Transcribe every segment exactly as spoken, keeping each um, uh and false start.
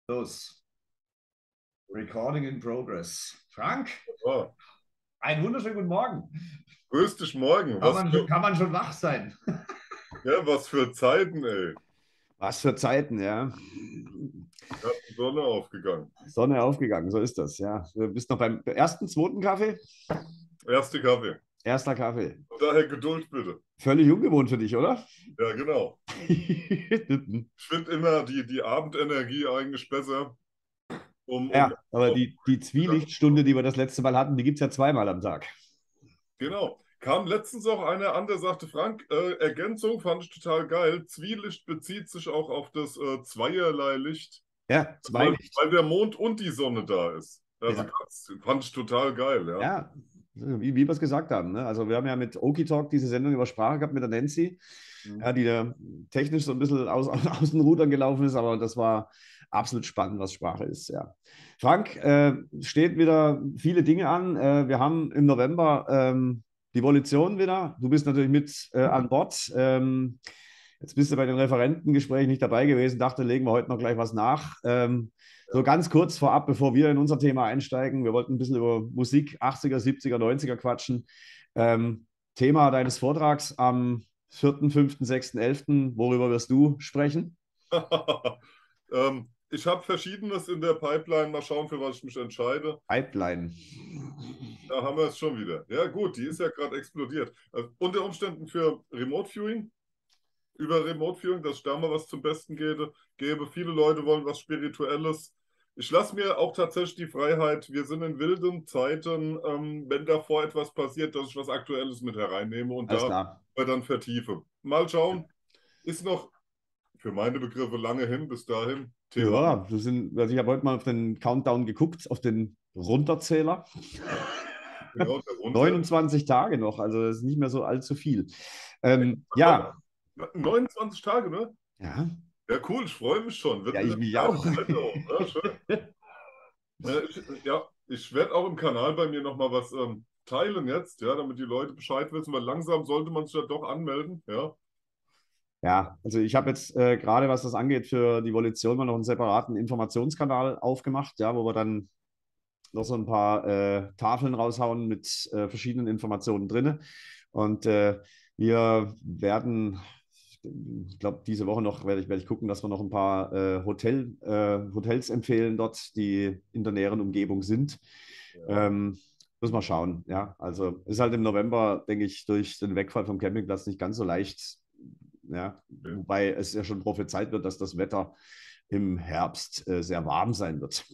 Los. Recording in progress. Frank, Ah, einen wunderschönen guten Morgen. grüß dich morgen. Kann Was man, schon- für, kann man schon wach sein? ja, was für Zeiten, ey. Was für Zeiten, ja. Da ist die Sonne aufgegangen. Sonne aufgegangen, so ist das, ja. Du bist noch beim ersten, zweiten Kaffee? Erste Kaffee. Erster Kaffee. Von daher Geduld bitte. Völlig ungewohnt für dich, oder? Ja, genau. Ich finde immer die, die Abendenergie eigentlich besser, um, um Ja, aber auf die, die Zwielichtstunde, die wir das letzte Mal hatten, die gibt es ja zweimal am Tag. genau. Kam letztens auch einer an, der sagte, Frank, äh, Ergänzung fand ich total geil. Zwielicht bezieht sich auch auf das äh, Zweierlei Licht, Ja, weil, Zweilicht. weil der Mond und die Sonne da ist. Also Ja, das fand ich total geil, ja. ja, wie, wie wir es gesagt haben. Ne? Also wir haben ja mit Oki Talk diese Sendung über Sprache gehabt mit der Nancy, Mhm. ja, die da technisch so ein bisschen aus, aus den Rudern gelaufen ist, aber das war absolut spannend, was Sprache ist. Ja. Frank, äh, steht wieder viele Dinge an. Äh, wir haben im November ähm, die Volition wieder. Du bist natürlich mit äh, an Bord. Ähm, jetzt bist du bei den Referentengesprächen nicht dabei gewesen. Dachte, legen wir heute noch gleich was nach. Ähm, so ganz kurz vorab, bevor wir in unser Thema einsteigen. Wir wollten ein bisschen über Musik achtziger, siebziger, neunziger quatschen. Ähm, Thema deines Vortrags am vierten, fünften, sechsten, elften. Worüber wirst du sprechen? ähm, ich habe Verschiedenes in der Pipeline. Mal schauen, für was ich mich entscheide. Pipeline. Da haben wir es schon wieder. Ja, gut, die ist ja gerade explodiert. Also, unter Umständen für Remote Viewing, über Remote Viewing, dass ich da mal was zum Besten gebe. gebe. Viele Leute wollen was Spirituelles. Ich lasse mir auch tatsächlich die Freiheit, wir sind in wilden Zeiten, ähm, wenn davor etwas passiert, dass ich was Aktuelles mit hereinnehme und Alles da klar. dann vertiefe. Mal schauen. Ist noch für meine Begriffe lange hin, bis dahin. Thema. Ja, wir sind, also ich habe heute mal auf den Countdown geguckt, auf den Runterzähler. Genau, darunter. neunundzwanzig Tage noch, also das ist nicht mehr so allzu viel. Ähm, ja, neunundzwanzig Tage, ne? ja, Ja, cool, ich freue mich schon. Wird ja, wieder ich eine mich geile auch. Zeit auch. Ja, schön. Ja, ich, ja, ich werde auch im Kanal bei mir nochmal was ähm, teilen jetzt, ja, damit die Leute Bescheid wissen, weil langsam sollte man sich ja doch anmelden, ja. Ja, also ich habe jetzt äh, gerade, was das angeht, für die Volition mal noch einen separaten Informationskanal aufgemacht, ja, wo wir dann noch so ein paar äh, Tafeln raushauen mit äh, verschiedenen Informationen drin. Und äh, wir werden, ich glaube, diese Woche noch werde ich, werde ich gucken, dass wir noch ein paar äh, Hotel, äh, Hotels empfehlen dort, die in der näheren Umgebung sind. Ja, Ähm, Muss mal schauen. Ja, also ist halt im November, denke ich, durch den Wegfall vom Campingplatz nicht ganz so leicht. Ja, okay. wobei es ja schon prophezeit wird, dass das Wetter im Herbst äh, sehr warm sein wird.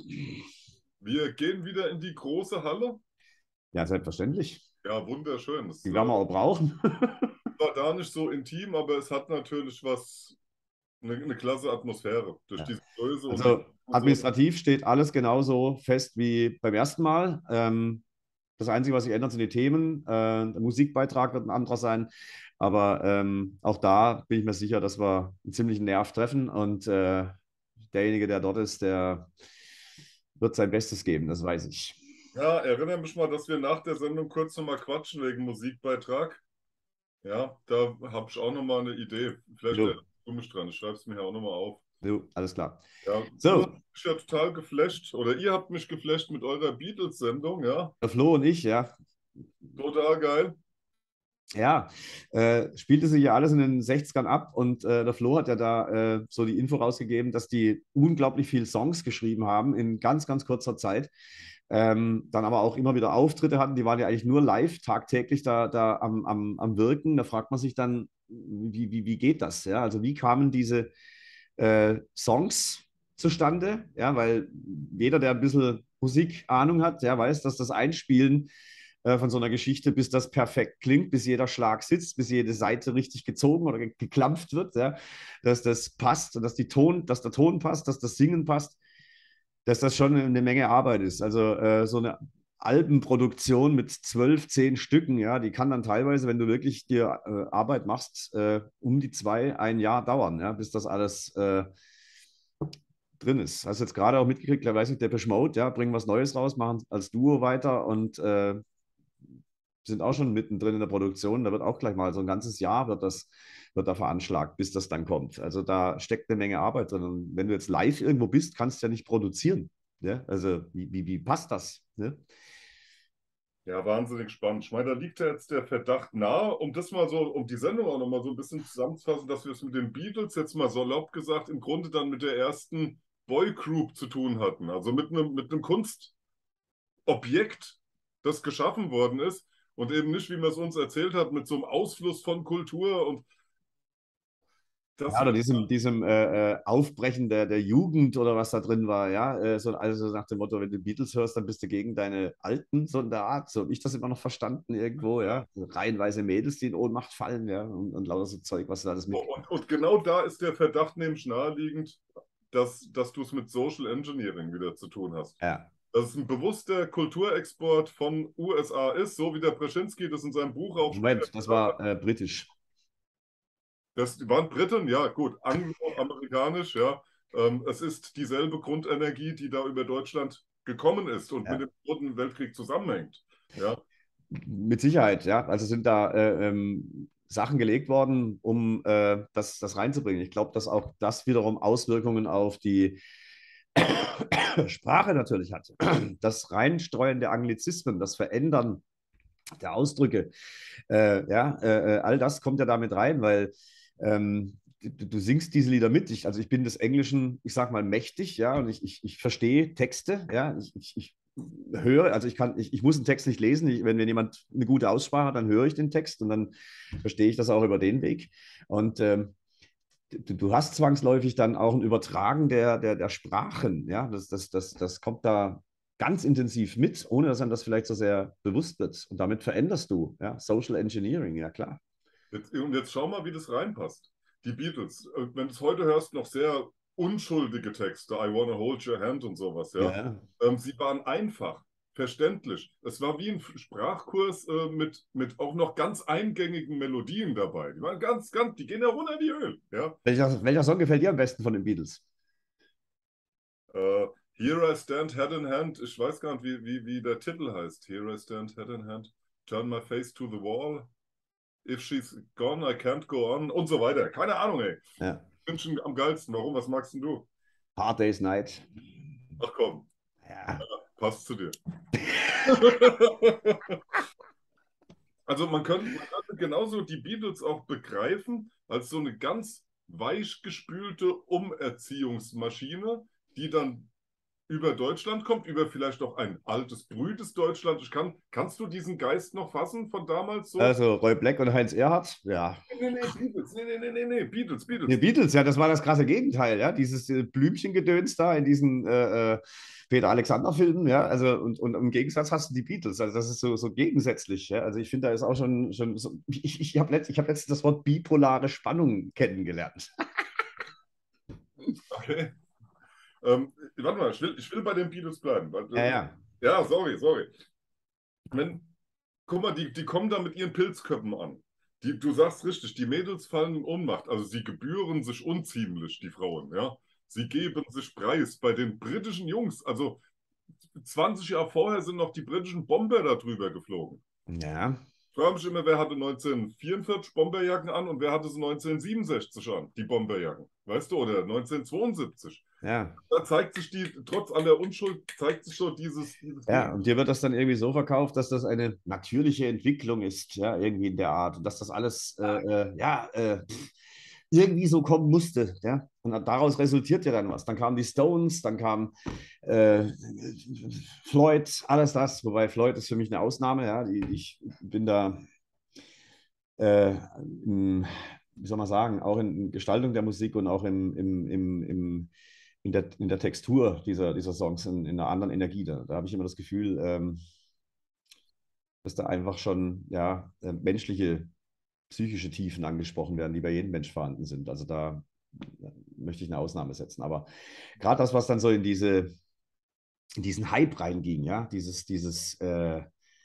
Wir gehen wieder in die große Halle. Ja, selbstverständlich. Ja, wunderschön. Das Die äh, werden wir auch brauchen. war da nicht so intim, aber es hat natürlich was, eine, eine klasse Atmosphäre durch Ja. diese Größe und die Also und so. administrativ steht alles genauso fest wie beim ersten Mal. Ähm, das Einzige, was sich ändert, sind die Themen. Äh, der Musikbeitrag wird ein anderer sein. Aber ähm, auch da bin ich mir sicher, dass wir einen ziemlichen Nerv treffen. Und äh, derjenige, der dort ist, der wird sein Bestes geben, das weiß ich. Ja, erinnere mich mal, dass wir nach der Sendung kurz nochmal quatschen wegen Musikbeitrag. Ja, da habe ich auch nochmal eine Idee. Vielleicht Jo, erinnerst du mich dran. Ich schreibe es mir ja auch nochmal auf. jo, alles klar. Ja, du hast So, mich ja total geflasht, oder ihr habt mich geflasht mit eurer Beatles-Sendung, ja. der Flo und ich, ja, Total geil. ja, äh, spielte sich ja alles in den sechzigern ab und äh, der Flo hat ja da äh, so die Info rausgegeben, dass die unglaublich viele Songs geschrieben haben in ganz, ganz kurzer Zeit. Ähm, dann aber auch immer wieder Auftritte hatten, die waren ja eigentlich nur live, tagtäglich da, da am, am, am Wirken. Da fragt man sich dann, wie, wie, wie geht das? Ja? Also wie kamen diese äh, Songs zustande? Ja, weil jeder, der ein bisschen Musikahnung hat, der weiß, dass das Einspielen äh, von so einer Geschichte, bis das perfekt klingt, bis jeder Schlag sitzt, bis jede Seite richtig gezogen oder ge geklampft wird, ja, dass das passt und dass, die Ton, dass der Ton passt, dass das Singen passt, dass das schon eine Menge Arbeit ist. Also äh, so eine Albenproduktion mit zwölf, zehn Stücken, ja, die kann dann teilweise, wenn du wirklich dir äh, Arbeit machst, äh, um die zwei, ein Jahr dauern, ja, bis das alles äh, drin ist. Hast du jetzt gerade auch mitgekriegt, da weiß ich, Depeche Mode, ja, bringen was Neues raus, machen als Duo weiter und äh, sind auch schon mittendrin in der Produktion. Da wird auch gleich mal so ein ganzes Jahr wird das wird da veranschlagt, bis das dann kommt. Also da steckt eine Menge Arbeit drin. Und wenn du jetzt live irgendwo bist, kannst du ja nicht produzieren. Ja? Also wie, wie, wie passt das? Ne? Ja, wahnsinnig spannend. Ich meine, da liegt ja jetzt der Verdacht nahe, um das mal so, um die Sendung auch nochmal so ein bisschen zusammenzufassen, dass wir es mit den Beatles jetzt mal salopp gesagt im Grunde dann mit der ersten Boygroup zu tun hatten. Also mit einem, mit einem Kunstobjekt, das geschaffen worden ist und eben nicht, wie man es uns erzählt hat, mit so einem Ausfluss von Kultur und das Ja, oder wird. diesem, diesem äh, äh, Aufbrechen der, der Jugend oder was da drin war, ja, äh, so, also nach dem Motto, wenn du Beatles hörst, dann bist du gegen deine Alten, so in der Art, so habe ich das immer noch verstanden irgendwo, ja, so reihenweise Mädels, die in Ohnmacht fallen, ja, und, und lauter so Zeug, was du da alles Und, mitkriegst. und genau da ist der Verdacht nämlich naheliegend, dass, dass du es mit Social Engineering wieder zu tun hast. Ja, Dass es ein bewusster Kulturexport von U S A ist, so wie der Brzezinski das in seinem Buch auch später Moment, das gesagt hat. war äh, britisch. Das waren Briten, ja gut, angloamerikanisch, ja. Ähm, es ist dieselbe Grundenergie, die da über Deutschland gekommen ist und mit Ja. dem Dritten Weltkrieg zusammenhängt. Ja. Mit Sicherheit, ja. Also sind da äh, ähm, Sachen gelegt worden, um äh, das, das reinzubringen. Ich glaube, dass auch das wiederum Auswirkungen auf die Sprache natürlich hat. Das Reinstreuen der Anglizismen, das Verändern der Ausdrücke, äh, ja, äh, all das kommt ja damit rein, weil ähm, du, du singst diese Lieder mit. Ich, also ich bin des Englischen, ich sag mal, mächtig, ja, und ich, ich, ich verstehe Texte, ja, ich, ich, ich höre, also ich kann, ich, ich muss einen Text nicht lesen. Ich, wenn, wenn jemand eine gute Aussprache hat, dann höre ich den Text und dann verstehe ich das auch über den Weg. Und ähm, du, du hast zwangsläufig dann auch ein Übertragen der, der, der Sprachen. Ja? Das, das, das, das kommt da ganz intensiv mit, ohne dass einem das vielleicht so sehr bewusst wird. Und damit veränderst du, ja? Social Engineering, ja klar. Jetzt, und jetzt schau mal, wie das reinpasst. Die Beatles, äh, wenn du es heute hörst, noch sehr unschuldige Texte, I wanna hold your hand und sowas, ja. Ja. Ähm, sie waren einfach, verständlich. Es war wie ein Sprachkurs äh, mit, mit auch noch ganz eingängigen Melodien dabei. Die waren ganz, ganz, die gehen ja runter wie Öl, ja. Welcher, welcher Song gefällt dir am besten von den Beatles? Äh, Here I stand, head in hand. Ich weiß gar nicht, wie, wie, wie der Titel heißt. Here I stand, head in hand. Turn my face to the wall. If she's gone, I can't go on. Und so weiter. Keine Ahnung, ey. Ja. München am geilsten. Warum? Was magst denn du? Hard Day's Night. Ach komm, Ja. passt zu dir. Also man könnte, man könnte genauso die Beatles auch begreifen als so eine ganz weichgespülte Umerziehungsmaschine, die dann über Deutschland kommt, über vielleicht auch ein altes, brüdes Deutschland. Ich kann, kannst du diesen Geist noch fassen von damals so? Also Roy Black und Heinz Erhardt, ja. Nee, nee, Beatles, nee, nee, nee, nee, nee, Beatles, Die Beatles. Beatles, ja, das war das krasse Gegenteil, ja. Dieses äh, Blümchengedöns da in diesen äh, äh, Peter Alexander-Filmen, ja. Also, und, und im Gegensatz hast du die Beatles. Also, das ist so, so gegensätzlich, ja. Also, ich finde, da ist auch schon, schon so, ich, ich habe letzt, ich hab letztens das Wort bipolare Spannung kennengelernt. Okay. Ähm, warte mal, ich will, ich will bei den Beatles bleiben. Weil, Ja, äh, ja. ja, sorry, sorry. Wenn, guck mal, die, die kommen da mit ihren Pilzköppen an. Die, du sagst richtig, die Mädels fallen in Ohnmacht. Also sie gebühren sich unziemlich, die Frauen, ja. Sie geben sich preis bei den britischen Jungs. Also zwanzig Jahre vorher sind noch die britischen Bomber da drüber geflogen. Ja, Ich frage mich immer, wer hatte neunzehnhundertvierundvierzig Bomberjacken an und wer hatte sie neunzehnhundertsiebenundsechzig an, die Bomberjacken. Weißt du, oder neunzehnhundertzweiundsiebzig. ja. Da zeigt sich die, trotz aller Unschuld, zeigt sich so dieses, dieses Ja, Gegen. und dir wird das dann irgendwie so verkauft, dass das eine natürliche Entwicklung ist, ja, irgendwie in der Art. Und dass das alles, äh, äh, ja, äh, irgendwie so kommen musste, ja. Und daraus resultiert ja dann was. Dann kamen die Stones, dann kam äh, Floyd, alles das. Wobei Floyd ist für mich eine Ausnahme, ja. Die, ich bin da, äh, im, wie soll man sagen, auch in Gestaltung der Musik und auch im, im, im, im in der, in der Textur dieser, dieser Songs in, in einer anderen Energie. Da, da habe ich immer das Gefühl, ähm, dass da einfach schon ja, äh, menschliche, psychische Tiefen angesprochen werden, die bei jedem Mensch vorhanden sind. Also da ja, möchte ich eine Ausnahme setzen. Aber gerade das, was dann so in diese in diesen Hype reinging, ja, dieses, dieses, äh,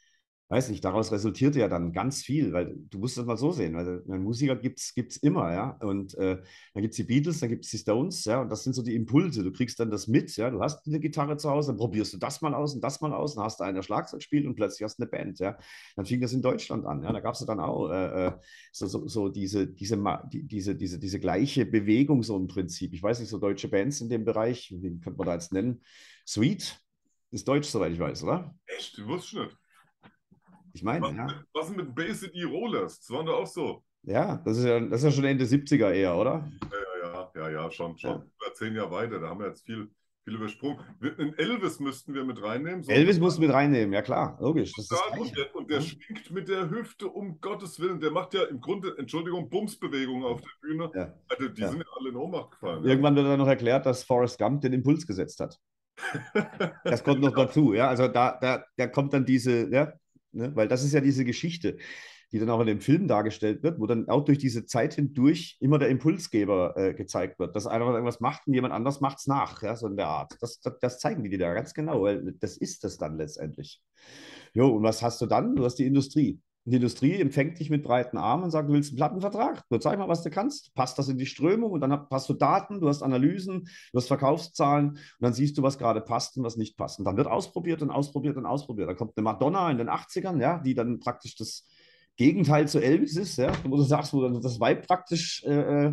weiß nicht, daraus resultierte ja dann ganz viel, weil du musst das mal so sehen, weil äh, Musiker gibt es immer, ja. Und äh, dann gibt es die Beatles, dann gibt es die Stones, ja, und das sind so die Impulse. Du kriegst dann das mit, ja, du hast eine Gitarre zu Hause, dann probierst du das mal aus und das mal aus, dann hast du einen, der Schlagzeug spielt und plötzlich hast du eine Band, ja. Dann fing das in Deutschland an, ja. Da gab es dann auch äh, äh, so, so, so diese, diese, die, diese, diese, diese gleiche Bewegung, so im Prinzip. Ich weiß nicht, so deutsche Bands in dem Bereich, wie könnte man da jetzt nennen? Sweet ist deutsch, soweit ich weiß, oder? Echt? Du wusstest nicht. Ich meine, Was, ja. was denn mit Bay City Rollers? Das waren doch auch so. Ja, das ist ja, das ist ja schon Ende siebziger eher, oder? Ja, ja, ja, ja, schon, Ja. schon über zehn Jahre weiter. Da haben wir jetzt viel, viel übersprungen. Wir- einen Elvis müssten wir mit reinnehmen. So ein Elvis musst du mit reinnehmen, ja klar, logisch, das ist das und Gleiche. der, und der Ja, schwingt mit der Hüfte, um Gottes Willen. Der macht ja im Grunde, Entschuldigung, Bumsbewegungen auf der Bühne. ja, Also, die ja. sind ja alle in Ohnmacht gefallen. Ja. Irgendwann wird dann noch erklärt, dass Forrest Gump den Impuls gesetzt hat. Das kommt noch dazu, ja. Also da, da, da kommt dann diese, ja, ne? Weil das ist ja diese Geschichte, die dann auch in dem Film dargestellt wird, wo dann auch durch diese Zeit hindurch immer der Impulsgeber äh, gezeigt wird, dass einer irgendwas macht und jemand anders macht es nach, ja, so in der Art. Das, das, das zeigen die dir da ganz genau, weil das ist das dann letztendlich. Jo, und was hast du dann? Du hast die Industrie. Und die Industrie empfängt dich mit breiten Armen und sagt, du willst einen Plattenvertrag? Nur zeig mal, was du kannst. Passt das in die Strömung? Und dann hast du Daten, du hast Analysen, du hast Verkaufszahlen und dann siehst du, was gerade passt und was nicht passt. Und dann wird ausprobiert und ausprobiert und ausprobiert. Dann kommt eine Madonna in den achtzigern, ja, die dann praktisch das Gegenteil zu Elvis ist, ja, wo du sagst, wo dann das Weib praktisch äh, äh,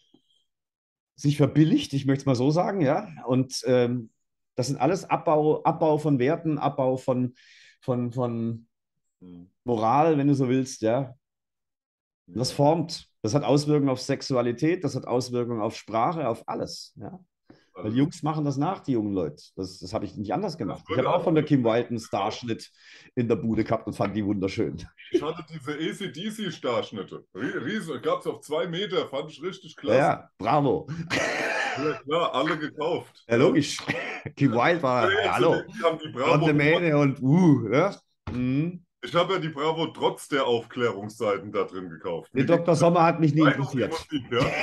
sich verbilligt, ich möchte es mal so sagen, ja. Und ähm, das sind alles Abbau, Abbau von Werten, Abbau von, von, von Hm, Moral, wenn du so willst, ja. Und das ja. formt. Das hat Auswirkungen auf Sexualität, das hat Auswirkungen auf Sprache, auf alles, ja. Weil die Also, Jungs machen das nach, die jungen Leute. Das, das habe ich nicht anders das gemacht. Ich habe würde auch von der aber Kim Wilde einen Starschnitt in der Bude gehabt und fand die wunderschön. Ich hatte diese A C D C-Starschnitte. Riesen, gab es auf zwei Meter, fand ich richtig Ja, klasse. ja, bravo. Ja, klar, alle gekauft. Ja, Ja. logisch. Kim Wilde Ja, war, ja, ja, hallo. zudem kam die Bravo. Blonde Mähne und uh, ja. Mhm. Ich habe ja die Bravo trotz der Aufklärungsseiten da drin gekauft. Der Mir ging Doktor es Sommer hat mich nie rein um die interessiert. Musik, ja.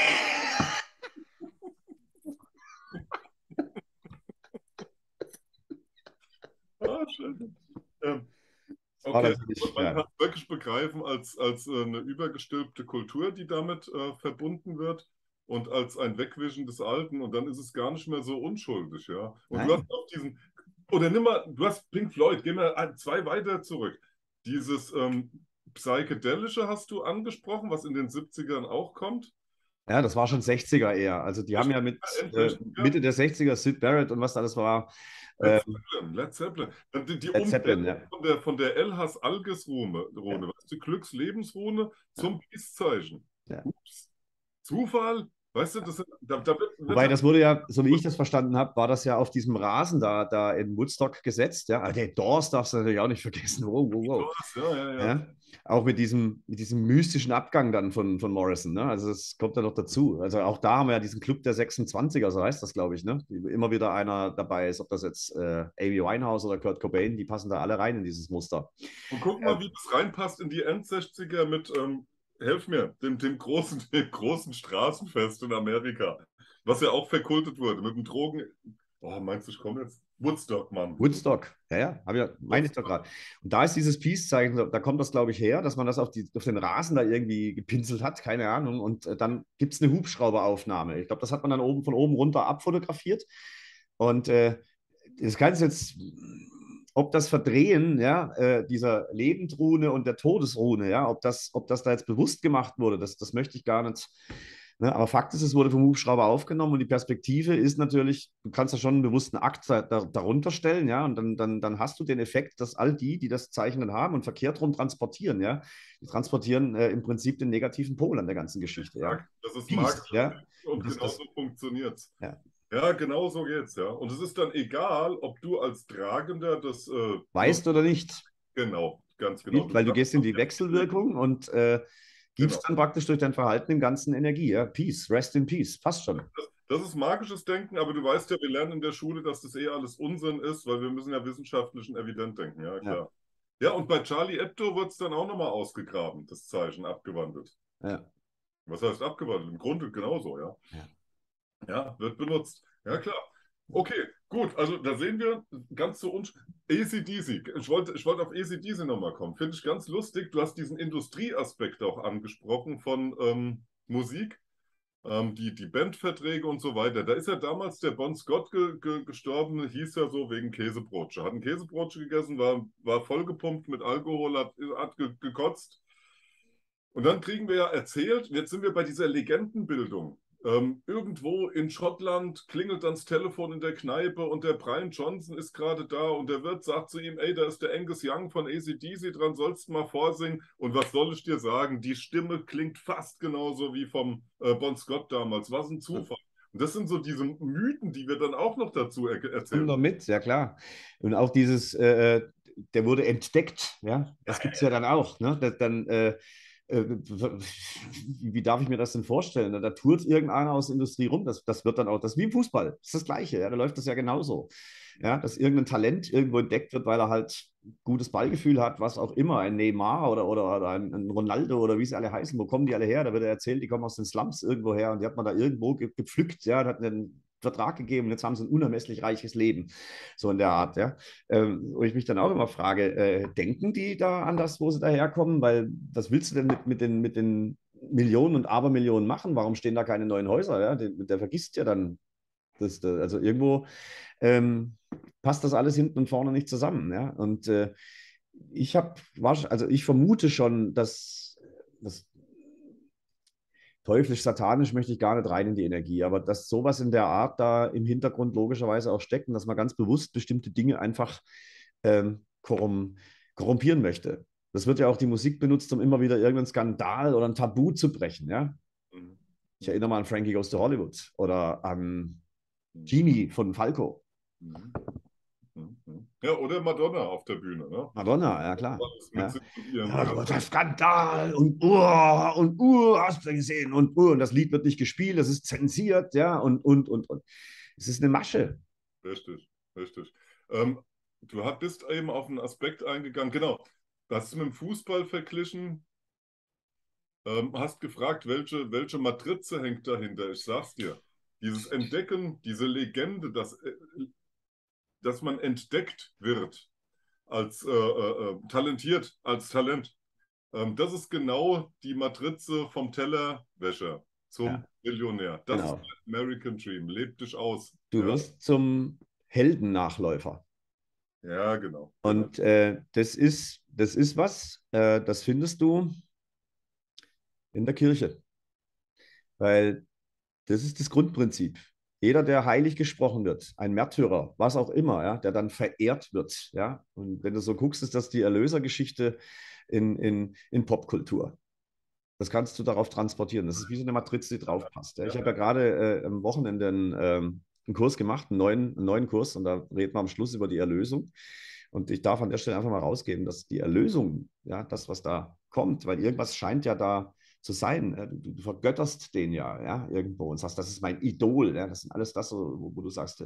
Ah, schön. Ähm, Das war okay, natürlich, und man ja. kann es wirklich begreifen als, als äh, eine übergestülpte Kultur, die damit äh, verbunden wird und als ein Wegwischen des Alten und dann ist es gar nicht mehr so unschuldig, ja. Und du hast Nein. auch diesen, oder nimm mal, du hast Pink Floyd, geh mal ein, zwei weiter zurück. Dieses ähm, Psychedelische hast du angesprochen, was in den siebzigern auch kommt. Ja, das war schon sechziger eher. Also die haben Echt? ja mit äh, Endsechziger? Mitte der sechziger Syd Barrett und was da alles war, Led äh, Zeppelin, Led Zeppelin. Dann Die, die Led Zeppelin, Umbenennung ja. von der, von der Elhas-Alges-Rune, Ja, Rune, weißt du, Glückslebensrune ja, zum Peace-Zeichen. ja. Ups. Zufall? Weißt du, das, da, da wird, wird Wobei, halt das wurde ja, so wie ich das verstanden habe, war das ja auf diesem Rasen da, da in Woodstock gesetzt. Ja, ah, der Doors darfst du natürlich auch nicht vergessen. Wow, wow, wow. Spaß, ja, ja, ja. Ja, auch mit diesem, mit diesem mystischen Abgang dann von, von Morrison. Ne? Also es kommt ja noch dazu. Also auch da haben wir ja diesen Club der sechsundzwanziger, so heißt das, glaube ich. Ne? Immer wieder einer dabei ist, ob das jetzt äh, Amy Winehouse oder Kurt Cobain, die passen da alle rein in dieses Muster. Und guck Äh, mal, wie das reinpasst in die Endsechziger mit, ähm, helf mir, dem, dem, großen, dem großen Straßenfest in Amerika, was ja auch verkultet wurde mit dem Drogen. Oh, meinst du, ich komme jetzt? Woodstock, Mann. Woodstock, ja, ja, hab ich, ja, meine ich doch gerade. Und da ist dieses Peace-Zeichen, da kommt das, glaube ich, her, dass man das auf, die, auf den Rasen da irgendwie gepinselt hat, keine Ahnung. Und äh, dann gibt es eine Hubschrauberaufnahme. Ich glaube, das hat man dann oben von oben runter abfotografiert. Und äh, das Ganze jetzt, ob das Verdrehen, ja, äh, dieser Lebendrune und der Todesrune, ja, ob das, ob das da jetzt bewusst gemacht wurde, das, das möchte ich gar nicht. Ne? Aber Fakt ist, es wurde vom Hubschrauber aufgenommen und die Perspektive ist natürlich, du kannst da schon einen bewussten Akt da, da, darunter stellen, ja, und dann, dann, dann hast du den Effekt, dass all die, die das Zeichen dann haben und verkehrt rum transportieren, ja, die transportieren äh, im Prinzip den negativen Pol an der ganzen Geschichte, ja. Das ist Peace, magisches ja. Denken und Und das, genau das, so funktioniert es. ja. Ja, genau so geht's, ja. Und es ist dann egal, ob du als Tragender das äh, Weißt nutzt. oder nicht, Genau, ganz genau. spielt, Du weil du kannst gehst in die Wechselwirkung und äh, gibst genau. dann praktisch durch dein Verhalten dem Ganzen Energie, ja. Peace, rest in peace, passt schon. Das, das ist magisches Denken, aber du weißt ja, wir lernen in der Schule, dass das eh alles Unsinn ist, weil wir müssen ja wissenschaftlich und evident denken, ja Ja, klar. Ja, und bei Charlie Hebdo wird es dann auch nochmal ausgegraben, das Zeichen abgewandelt. ja, Was heißt abgewandelt? Im Grunde genauso, ja. ja. Ja, wird benutzt. Ja, klar. Okay, Gut, also da sehen wir ganz so uns A C D C. Ich wollte, ich wollte auf A C D C nochmal kommen. Finde ich ganz lustig. Du hast diesen Industrieaspekt auch angesprochen von ähm, Musik, ähm, die, die Bandverträge und so weiter. Da ist ja damals der Bon Scott ge, ge, gestorben, hieß ja so wegen Käsebrotsche. Hat ein Käsebrotsche gegessen, war, war vollgepumpt mit Alkohol, hat, hat ge, gekotzt. Und dann kriegen wir ja erzählt, jetzt sind wir bei dieser Legendenbildung. Ähm, irgendwo in Schottland klingelt dann das Telefon in der Kneipe und der Brian Johnson ist gerade da und der Wirt sagt zu ihm, ey, da ist der Angus Young von A C D C dran, sollst du mal vorsingen. Und was soll ich dir sagen? Die Stimme klingt fast genauso wie vom äh, Bon Scott damals. Was ein Zufall. Und das sind so diese Mythen, die wir dann auch noch dazu er Kommt erzählen. noch mit, ja klar. Und auch dieses, äh, der wurde entdeckt, ja, das gibt es ja dann auch. Ne? Das, dann, äh, äh, wie, wie darf ich mir das denn vorstellen? Da tourt irgendeiner aus der Industrie rum, das, das wird dann auch, das ist wie im Fußball, das ist das Gleiche, ja, da läuft das ja genauso. Ja, dass irgendein Talent irgendwo entdeckt wird, weil er halt gutes Ballgefühl hat, was auch immer, ein Neymar oder, oder, oder ein, ein Ronaldo oder wie sie alle heißen, wo kommen die alle her? Da wird er erzählt, die kommen aus den Slums irgendwo her und die hat man da irgendwo ge gepflückt, ja, hat einen Vertrag gegeben und jetzt haben sie ein unermesslich reiches Leben, so in der Art, ja. Ähm, wo ich mich dann auch immer frage, äh, denken die da an das, wo sie daherkommen? Weil was willst du denn mit, mit, den, mit den Millionen und Abermillionen machen? Warum stehen da keine neuen Häuser? Ja? Der, der vergisst ja dann, das, also irgendwo ähm, passt das alles hinten und vorne nicht zusammen. Ja? Und äh, ich habe, also ich vermute schon, dass das teuflisch, satanisch möchte ich gar nicht rein in die Energie, aber dass sowas in der Art da im Hintergrund logischerweise auch steckt und dass man ganz bewusst bestimmte Dinge einfach ähm, korrum, korrumpieren möchte. Das wird ja auch die Musik benutzt, um immer wieder irgendeinen Skandal oder ein Tabu zu brechen. Ja? Mhm. Ich erinnere mal an Frankie Goes to Hollywood oder an Mhm. Genie von Falco. Mhm. Mhm. Ja, oder Madonna auf der Bühne, ne? Madonna, ja klar. Alles mit Ja, sich und ihren ja Göttern. großer Skandal und uh, und uh, hast du gesehen und uh, und das Lied wird nicht gespielt, das ist zensiert, ja, und, und, und, und. Es ist eine Masche. Richtig, richtig. Ähm, du hat- bist eben auf einen Aspekt eingegangen, genau. Du hast es mit dem Fußball verglichen, ähm, hast gefragt, welche, welche Matrize hängt dahinter. Ich sag's dir. Dieses Entdecken, diese Legende, dass, äh, dass man entdeckt wird als äh, äh, äh, talentiert, als Talent. Ähm, das ist genau die Matrize vom Tellerwäscher Ja, zum Millionär. Das ist genau. der American Dream. Leb dich aus. Du Ja, wirst zum Heldennachläufer. ja, genau, genau. Und äh, das ist, das ist was, äh, das findest du in der Kirche. Weil das ist das Grundprinzip. Jeder, der heilig gesprochen wird, ein Märtyrer, was auch immer, ja, der dann verehrt wird. Ja? Und wenn du so guckst, ist das die Erlösergeschichte in, in, in Popkultur. Das kannst du darauf transportieren. Das ist wie so eine Matrize, die drauf passt. Ja? Ich habe ja gerade äh, am Wochenende einen, ähm, einen Kurs gemacht, einen neuen, einen neuen Kurs, und da reden wir am Schluss über die Erlösung. Und ich darf an der Stelle einfach mal rausgeben, dass die Erlösung, ja, das, was da kommt, weil irgendwas scheint ja da zu sein. Du, du vergötterst den ja, ja, irgendwo und sagst, das ist mein Idol. Ja, das sind alles das, wo, wo du sagst,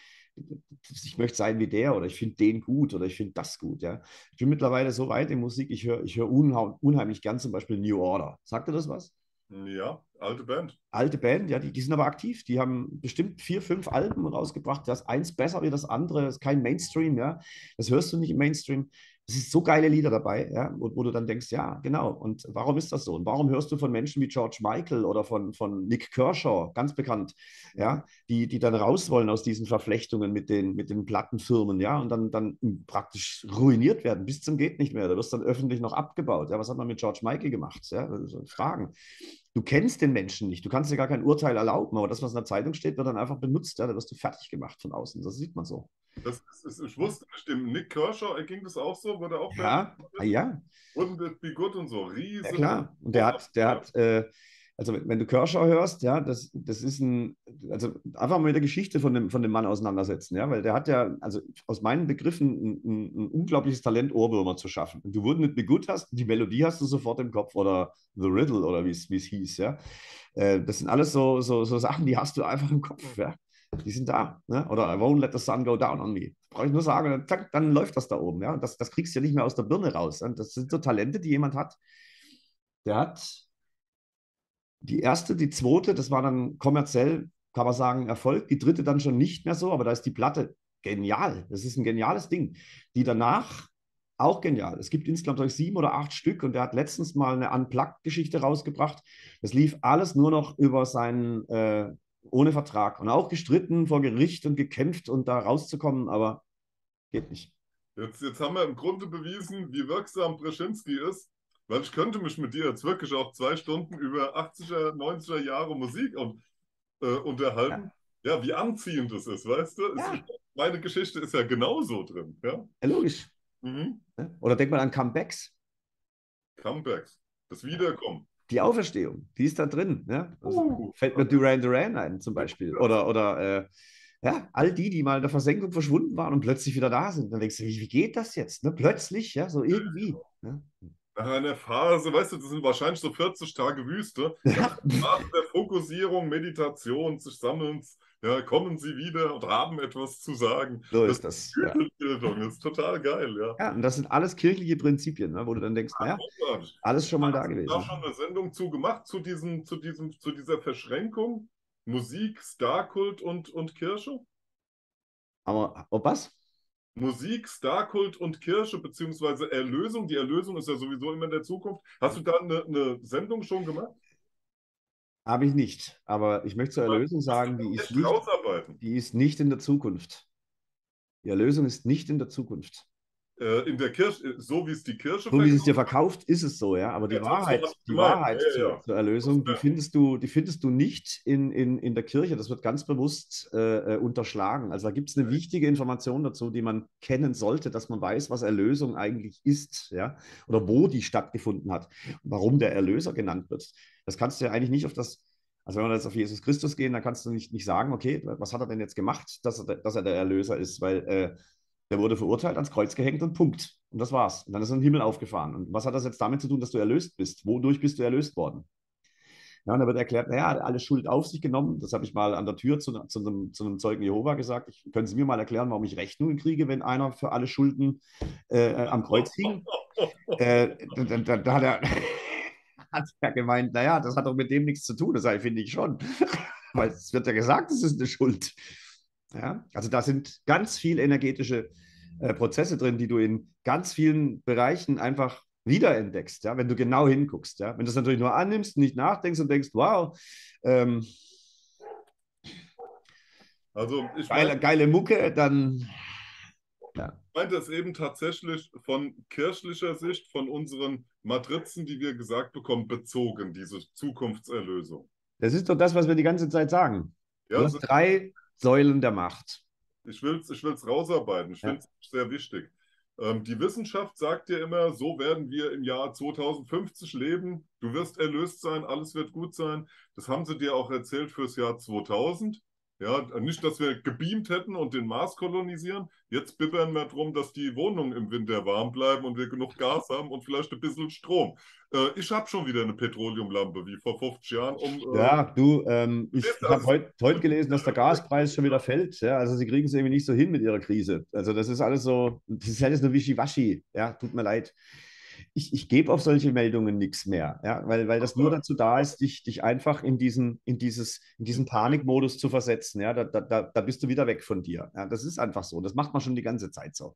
ich möchte sein wie der oder ich finde den gut oder ich finde das gut. Ja. Ich bin mittlerweile so weit in Musik, ich höre ich hör unheimlich gern zum Beispiel New Order. Sagt ihr das was? Ja, alte Band. Alte Band, ja, die, die sind aber aktiv. Die haben bestimmt vier, fünf Alben rausgebracht. Das eins besser wie das andere. Das ist kein Mainstream, ja. Das hörst du nicht im Mainstream. Es ist so geile Lieder dabei, ja, wo, wo du dann denkst, ja, genau. Und warum ist das so? Und warum hörst du von Menschen wie George Michael oder von, von Nick Kershaw, ganz bekannt, ja, die, die dann raus wollen aus diesen Verflechtungen mit den, mit den Plattenfirmen, ja, und dann, dann praktisch ruiniert werden, bis zum geht nicht mehr. Da wirst dann öffentlich noch abgebaut. Ja, was hat man mit George Michael gemacht? Ja, so Fragen. Du kennst den Menschen nicht, du kannst dir gar kein Urteil erlauben, aber das, was in der Zeitung steht, wird dann einfach benutzt. Ja, da wirst du fertig gemacht von außen. Das sieht man so. Das ist, ist, ich wusste bestimmt, Nick Kershaw, äh, ging das auch so? Wurde auch fertig? Ja, ah, ja, Wouldn't it be good und so. ja Riesen. klar. Und der hat, der hat, äh, also wenn du Kershaw hörst, ja, das, das ist ein, also einfach mal mit der Geschichte von dem, von dem Mann auseinandersetzen, ja, weil der hat ja, also aus meinen Begriffen, ein, ein, ein unglaubliches Talent, Ohrwürmer zu schaffen. Und du Wouldn't It Be Good hast, die Melodie hast du sofort im Kopf oder The Riddle oder wie es hieß, ja. Äh, das sind alles so, so, so Sachen, die hast du einfach im Kopf, ja. Die sind da, ne? Oder I won't let the sun go down on me. Brauche ich nur sagen, dann, zack, dann läuft das da oben, ja. Und das, das kriegst du ja nicht mehr aus der Birne raus. Ja? Das sind so Talente, die jemand hat. Der hat die erste, die zweite, das war dann kommerziell, kann man sagen, Erfolg. Die dritte dann schon nicht mehr so, aber da ist die Platte genial. Das ist ein geniales Ding. Die danach auch genial. Es gibt insgesamt glaube ich, sieben oder acht Stück und der hat letztens mal eine Unplugged-Geschichte rausgebracht. Das lief alles nur noch über seinen, äh, ohne Vertrag und auch gestritten vor Gericht und gekämpft und da rauszukommen, aber geht nicht. Jetzt, jetzt haben wir im Grunde bewiesen, wie wirksam Brzezinski ist, weil ich könnte mich mit dir jetzt wirklich auch zwei Stunden über achtziger, neunziger Jahre Musik und, äh, unterhalten. Ja. ja, wie anziehend es ist, weißt du? Es, Ja. ich, meine Geschichte ist ja genauso drin. Ja, ja logisch. mhm. Oder denk mal an Comebacks. Comebacks, das Wiederkommen. Die Auferstehung, die ist da drin. Ja? Also, uh, fällt mir Duran Duran ein zum Beispiel. Oder, oder äh, ja, all die, die mal in der Versenkung verschwunden waren und plötzlich wieder da sind. Dann denkst du, wie, wie geht das jetzt? Ne? Plötzlich, ja, so irgendwie. Ja? Nach einer Phase, weißt du, das sind wahrscheinlich so vierzig Tage Wüste. Ja. Nach der Fokussierung, Meditation, sich Sammelns, ja, kommen sie wieder und haben etwas zu sagen. So ist das. Das, ja. das ist total geil, ja. Ja, und das sind alles kirchliche Prinzipien, ne, wo du dann denkst, naja, alles schon mal da gewesen. Ich habe schon eine Sendung zu gemacht, zu, diesem, zu, diesem, zu dieser Verschränkung. Musik, Starkult und, und Kirche. Aber ob was? Musik, Starkult und Kirche, beziehungsweise Erlösung. Die Erlösung ist ja sowieso immer in der Zukunft. Hast du da eine, eine Sendung schon gemacht? Habe ich nicht. Aber ich möchte zur Erlösung sagen, die ist, nicht, die ist nicht in der Zukunft. Die Erlösung ist nicht in der Zukunft. In der Kirche, so wie es die Kirche So wie es dir verkauft, ist es so, ja. Aber die ja, Wahrheit, die Wahrheit ja, ja, ja. Zur, zur Erlösung, die findest du, die findest du nicht in, in, in der Kirche. Das wird ganz bewusst äh, unterschlagen. Also da gibt es eine wichtige Information dazu, die man kennen sollte, dass man weiß, was Erlösung eigentlich ist, ja, oder wo die stattgefunden hat und warum der Erlöser genannt wird. Das kannst du ja eigentlich nicht auf das. Also wenn wir jetzt auf Jesus Christus gehen, dann kannst du nicht, nicht sagen, okay, was hat er denn jetzt gemacht, dass er, dass er der Erlöser ist, weil äh, der wurde verurteilt, ans Kreuz gehängt und Punkt. Und das war's. Und dann ist er in den Himmel aufgefahren. Und was hat das jetzt damit zu tun, dass du erlöst bist? Wodurch bist du erlöst worden? Ja, und da wird erklärt, naja, alle Schuld auf sich genommen. Das habe ich mal an der Tür zu, zu, einem, zu einem Zeugen Jehova gesagt. Ich, können Sie mir mal erklären, warum ich Rechnungen kriege, wenn einer für alle Schulden äh, am Kreuz hing? äh, da, da, da hat er hat er gemeint, naja, das hat doch mit dem nichts zu tun. Das finde ich schon. Weil es wird ja gesagt, es ist eine Schuld. Ja, also da sind ganz viele energetische äh, Prozesse drin, die du in ganz vielen Bereichen einfach wiederentdeckst, ja, wenn du genau hinguckst. Ja. Wenn du es natürlich nur annimmst, nicht nachdenkst und denkst, wow, ähm, also ich geile, mein, geile Mucke, dann ja. Ich meinte es eben tatsächlich von kirchlicher Sicht, von unseren Matrizen, die wir gesagt bekommen, bezogen, diese Zukunftserlösung. Das ist doch das, was wir die ganze Zeit sagen. Ja, du hast drei Säulen der Macht. Ich will es ich will's rausarbeiten. Ich ja. finde es sehr wichtig. Ähm, die Wissenschaft sagt ja immer, so werden wir im Jahr zweitausendfünfzig leben. Du wirst erlöst sein, alles wird gut sein. Das haben sie dir auch erzählt fürs Jahr zweitausend. Ja, nicht, dass wir gebeamt hätten und den Mars kolonisieren. Jetzt bibbern wir darum, dass die Wohnungen im Winter warm bleiben und wir genug Gas haben und vielleicht ein bisschen Strom. Äh, ich habe schon wieder eine Petroleumlampe, wie vor fünfzig Jahren. Um, ja, äh, du, ähm, ich habe heute heut gelesen, dass der Gaspreis schon wieder fällt. Ja, also sie kriegen es irgendwie nicht so hin mit ihrer Krise. Also das ist alles so, das ist alles nur Wischiwaschi. Ja, tut mir leid. Ich, ich gebe auf solche Meldungen nichts mehr, ja, weil, weil das nur dazu da ist, dich, dich einfach in diesen, in, dieses, in diesen Panikmodus zu versetzen. Ja, da, da, da bist du wieder weg von dir. Ja, das ist einfach so. Das macht man schon die ganze Zeit so.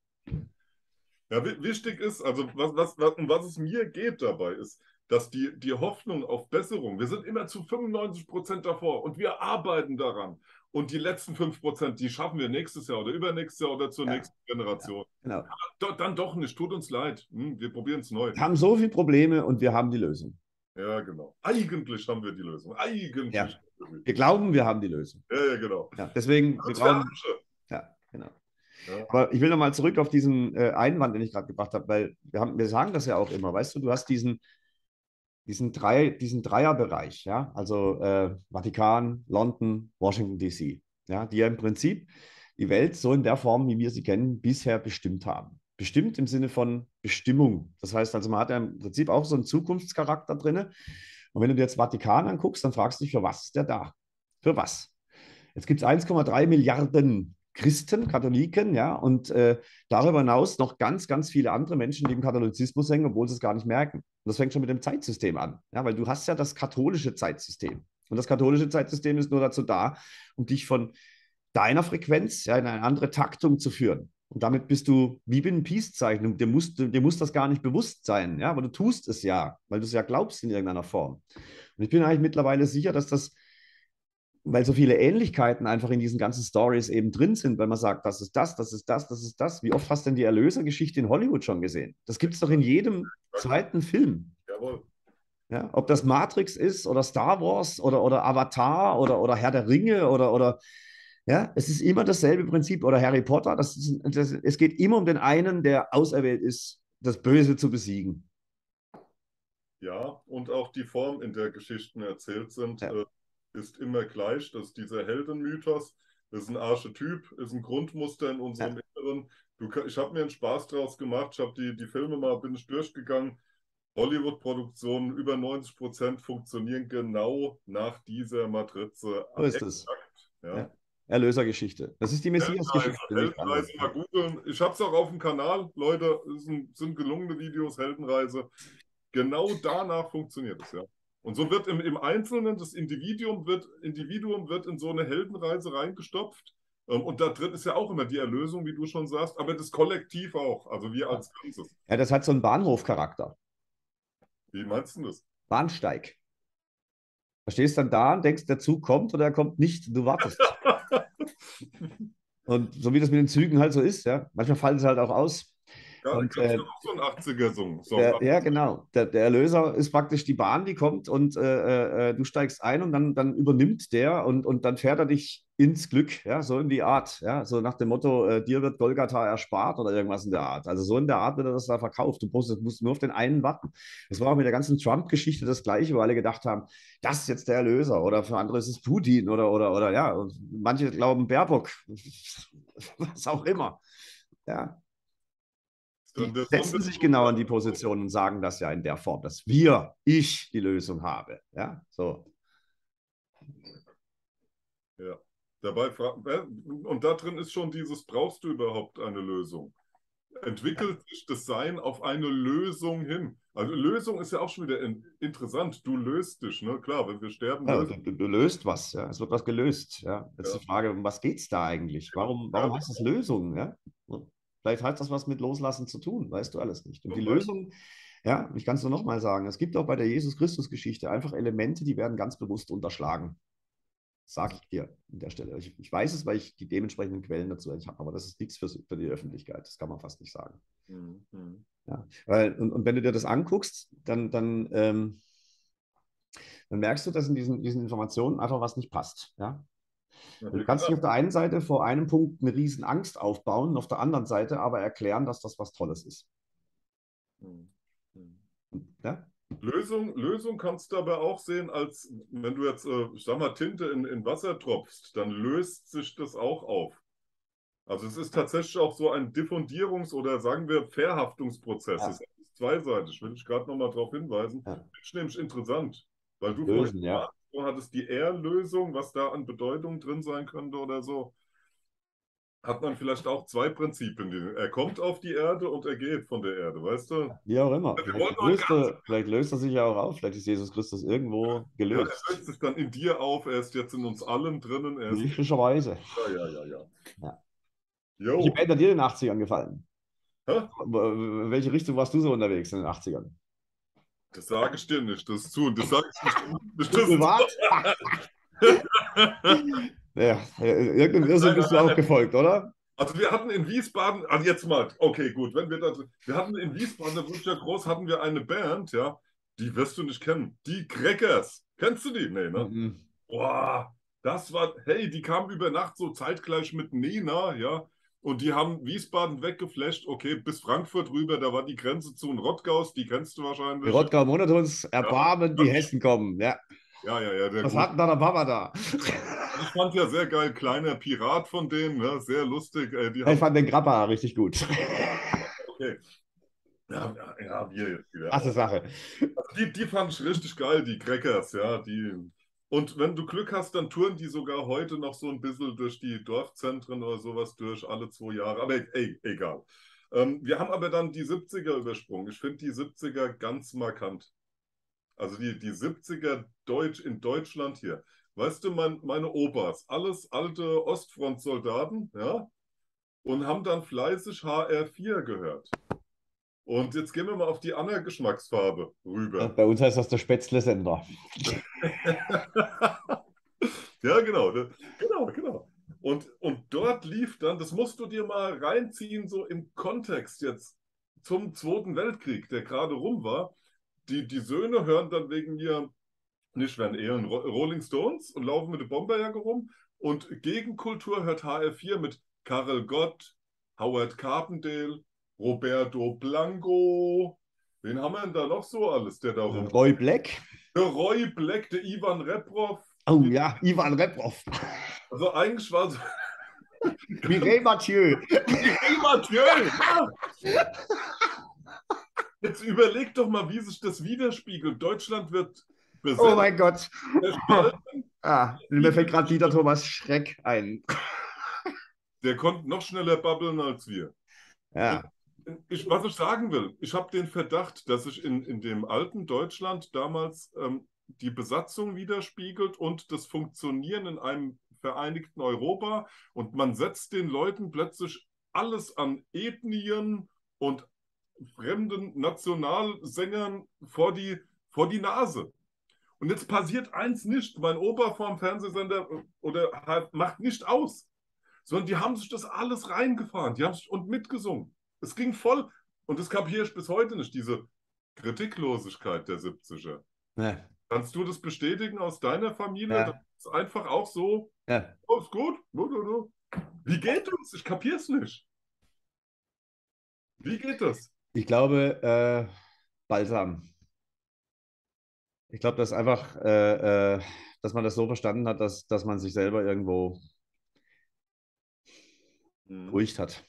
Ja, wichtig ist, also was, was, was, um was es mir geht dabei, ist, dass die, die Hoffnung auf Besserung, wir sind immer zu fünfundneunzig Prozent davor und wir arbeiten daran. Und die letzten fünf Prozent, die schaffen wir nächstes Jahr oder übernächstes Jahr oder zur ja. nächsten Generation. Ja, genau. Do, dann doch nicht, tut uns leid. Hm, wir probieren es neu. Wir haben so viele Probleme und wir haben die Lösung. Ja, genau. Eigentlich haben wir die Lösung. Eigentlich. Ja. Wir glauben, wir haben die Lösung. Ja, ja genau. Ja, deswegen, wir brauchen, ja, genau. Ja. Aber ich will nochmal zurück auf diesen äh, Einwand, den ich gerade gebracht habe, weil wir, haben, wir sagen das ja auch immer, weißt du, du hast diesen, diesen, drei, diesen Dreierbereich, ja, also äh, Vatikan, London, Washington D C, ja, die ja im Prinzip die Welt so in der Form, wie wir sie kennen, bisher bestimmt haben. Bestimmt im Sinne von Bestimmung. Das heißt also, man hat ja im Prinzip auch so einen Zukunftscharakter drin. Und wenn du dir jetzt Vatikan anguckst, dann fragst du dich, für was ist der da? Für was? Jetzt gibt es eins Komma drei Milliarden Christen, Katholiken, ja, und äh, darüber hinaus noch ganz, ganz viele andere Menschen, die im Katholizismus hängen, obwohl sie es gar nicht merken. Und das fängt schon mit dem Zeitsystem an, ja, weil du hast ja das katholische Zeitsystem. Und das katholische Zeitsystem ist nur dazu da, um dich von deiner Frequenz ja, in eine andere Taktung zu führen. Und damit bist du wie bei einem Peace-Zeichen. Dir muss, dir muss das gar nicht bewusst sein, ja, aber du tust es ja, weil du es ja glaubst in irgendeiner Form. Und ich bin eigentlich mittlerweile sicher, dass das, weil so viele Ähnlichkeiten einfach in diesen ganzen Stories eben drin sind, weil man sagt, das ist das, das ist das, das ist das. Wie oft hast du denn die Erlösergeschichte in Hollywood schon gesehen? Das gibt es doch in jedem zweiten Film. Jawohl. Ja, ob das Matrix ist oder Star Wars oder, oder Avatar oder, oder Herr der Ringe oder, oder ja, es ist immer dasselbe Prinzip. Oder Harry Potter, das ist, das, es geht immer um den einen, der auserwählt ist, das Böse zu besiegen. Ja, und auch die Form, in der Geschichten erzählt sind, Ja. äh, ist immer gleich. Das ist dieser Heldenmythos, das ist ein Archetyp, ist ein Grundmuster in unserem Ja. Inneren. Du, ich habe mir einen Spaß draus gemacht, ich habe die, die Filme mal, bin ich durchgegangen. Hollywood-Produktionen, über neunzig Prozent funktionieren genau nach dieser Matrize. So ist es. Exakt, ja. Ja. Erlösergeschichte. Das ist die Heldenreise, Messias-Geschichte, nicht anders. Heldenreise mal googeln. Ich habe es auch auf dem Kanal, Leute, es sind, sind gelungene Videos, Heldenreise. Genau danach funktioniert es, ja. Und so wird im, im Einzelnen, das Individuum wird, Individuum wird in so eine Heldenreise reingestopft. Ähm, und da drin ist ja auch immer die Erlösung, wie du schon sagst, aber das Kollektiv auch, also wir als Ganzes. Ja, das hat so einen Bahnhofcharakter. Wie meinst du das? Bahnsteig. Da stehst dann da und denkst, der Zug kommt oder er kommt nicht, du wartest. Und so wie das mit den Zügen halt so ist, ja, manchmal fallen sie halt auch aus. Ja, Und kannst du äh, auch so einen achtziger-Song der, machen? ja, genau. Der, der Erlöser ist praktisch die Bahn, die kommt und äh, äh, du steigst ein und dann, dann übernimmt der und, und dann fährt er dich ins Glück, ja, so in die Art, ja, so nach dem Motto, äh, dir wird Golgatha erspart oder irgendwas in der Art. Also so in der Art wird er das da verkauft. Du musst, musst nur auf den einen warten. Das war auch mit der ganzen Trump-Geschichte das Gleiche, wo alle gedacht haben, das ist jetzt der Erlöser oder für andere ist es Putin oder, oder, oder ja, und manche glauben Baerbock, was auch immer. Ja, Dann die der Sohn setzen des sich genau in die Position und sagen das ja in der Form, dass wir, ich die Lösung habe. Ja, so. Ja. Dabei fra- und da drin ist schon dieses, brauchst du überhaupt eine Lösung? Entwickelt sich das Sein auf eine Lösung hin? Also Lösung ist ja auch schon wieder in, interessant. Du löst dich, ne? Klar, wenn wir sterben, Ja, lösen du, du, du löst was, ja. Es wird was gelöst. Ja. Jetzt wir. die Frage, um was geht es da eigentlich? Warum, Ja, warum heißt das Lösung? Ja? Vielleicht hat das was mit Loslassen zu tun, weißt du alles nicht. Und die zum Beispiel. Lösung, ja, ich kann es nur nochmal sagen, es gibt auch bei der Jesus-Christus-Geschichte einfach Elemente, die werden ganz bewusst unterschlagen. Sage ich dir an der Stelle. Ich, ich weiß es, weil ich die dementsprechenden Quellen dazu habe, aber das ist nichts für, für die Öffentlichkeit. Das kann man fast nicht sagen. Mhm. Ja. Weil, und, und wenn du dir das anguckst, dann, dann, ähm, dann merkst du, dass in diesen, diesen Informationen einfach was nicht passt. Ja? Ja, Du wie kannst dich auf gesagt. der einen Seite vor einem Punkt eine riesen Angst aufbauen, und auf der anderen Seite aber erklären, dass das was Tolles ist. Mhm. Mhm. Ja? Lösung, Lösung kannst du aber auch sehen, als wenn du jetzt, äh, ich sag mal, Tinte in, in Wasser tropfst, dann löst sich das auch auf. Also es ist tatsächlich auch so ein Diffundierungs- oder sagen wir Verhaftungsprozess. Ja. Es ist zweiseitig, will ich gerade nochmal darauf hinweisen. Ja. Das ist nämlich interessant, weil Das du vorhin Lösen, ja. du hattest die Er-Lösung, was da an Bedeutung drin sein könnte oder so. Hat man vielleicht auch zwei Prinzipien. Er kommt auf die Erde und er geht von der Erde, weißt du? Wie auch immer. Wir wollen Vielleicht nur ein löst, ganz, er, vielleicht löst er sich ja auch auf. Vielleicht ist Jesus Christus irgendwo ja, er löst gelöst. sich dann in dir auf, er ist jetzt in uns allen drinnen, er ist, Möglicherweise. ja, ja, ja, ja. Ja. Welche Jo, Band hat dir in den achtzigern gefallen? hä? In welche Richtung warst du so unterwegs in den achtzigern? Das sage ich dir nicht, das ist zu, das sage ich nicht, nicht So das ist privat? Ja, irgendeinem Irrsinn Nein, bist du nein, auch nein. gefolgt, oder? Also wir hatten in Wiesbaden, also jetzt mal, okay, gut, wenn wir das, wir hatten in Wiesbaden, da wurde ich ja groß, hatten wir eine Band, ja, die wirst du nicht kennen, die Crackers. Kennst du die? Nee, ne? Mhm. Boah, das war, hey, die kamen über Nacht so zeitgleich mit Nena, ja, und die haben Wiesbaden weggeflasht, okay, bis Frankfurt rüber, da war die Grenze zu den Rottgaus, die kennst du Die wahrscheinlich. Rottgau Monatons, Ja, Erbarmen, die Hessen kommen. Ja. ja, ja, ja, der Was gut. hat denn da der Papa da? Also ich fand ja sehr geil, kleiner Pirat von denen, ne? Sehr lustig, ey, die Ich haben, fand den Grappa richtig gut. okay, ja, ja, ja, wir jetzt wieder Krasse auch. Sache. Die, die fand ich richtig geil, die Crackers, ja, die. Und wenn du Glück hast, dann touren die sogar heute noch so ein bisschen durch die Dorfzentren oder sowas durch, alle zwei Jahre. Aber ey, egal. Ähm, wir haben aber dann die siebziger übersprungen. Ich finde die siebziger ganz markant. Also die, die siebziger Deutsch in Deutschland hier. weißt du, mein, meine Opas, alles alte Ostfrontsoldaten, ja, und haben dann fleißig H R vier gehört. Und jetzt gehen wir mal auf die andere Geschmacksfarbe Ja, rüber. bei uns heißt das der Spätzle-Sender. Ja, genau, ne? Genau, genau. Und, und dort lief dann, das musst du dir mal reinziehen, so im Kontext jetzt zum Zweiten Weltkrieg, der gerade rum war. Die, die Söhne hören dann wegen mir nicht Van Ehren, Ro- Rolling Stones und laufen mit der Bomberjacke rum. Und Gegenkultur hört H R vier mit Karel Gott, Howard Carpendale, Roberto Blanco. Wen haben wir denn da noch so alles, der da rum? Roy Black. Der Roy Black, der Ivan Reprov. Oh ja, Ivan Reprov. Also eigentlich war so Mireille Mathieu. Mireille Mathieu. Ja. Jetzt überleg doch mal, wie sich das widerspiegelt. Deutschland wird Oh besetzt, mein Gott. gespalten. Ah, mir fällt gerade Dieter Thomas Schreck ein. Der konnte noch schneller babbeln als wir. Und Ja. ich, was ich sagen will, ich habe den Verdacht, dass sich in, in dem alten Deutschland damals ähm, die Besatzung widerspiegelt und das Funktionieren in einem vereinigten Europa. Und man setzt den Leuten plötzlich alles an Ethnien und fremden Nationalsängern vor die, vor die Nase. Und jetzt passiert eins nicht. Mein Opa vorm Fernsehsender äh, oder halt macht nicht aus, sondern die haben sich das alles reingefahren. Die haben sich und mitgesungen. Es ging voll. Und das kapiere ich bis heute nicht, diese Kritiklosigkeit der siebziger. Ja. Kannst du das bestätigen aus deiner Familie? Das Ja. ist einfach auch so, Ja. oh, ist gut. Wie geht das? Ich kapiere es nicht. Wie geht das? Ich glaube, äh, Balsam. Ich glaube, dass einfach, äh, äh, dass man das so verstanden hat, dass, dass man sich selber irgendwo Hm. beruhigt hat.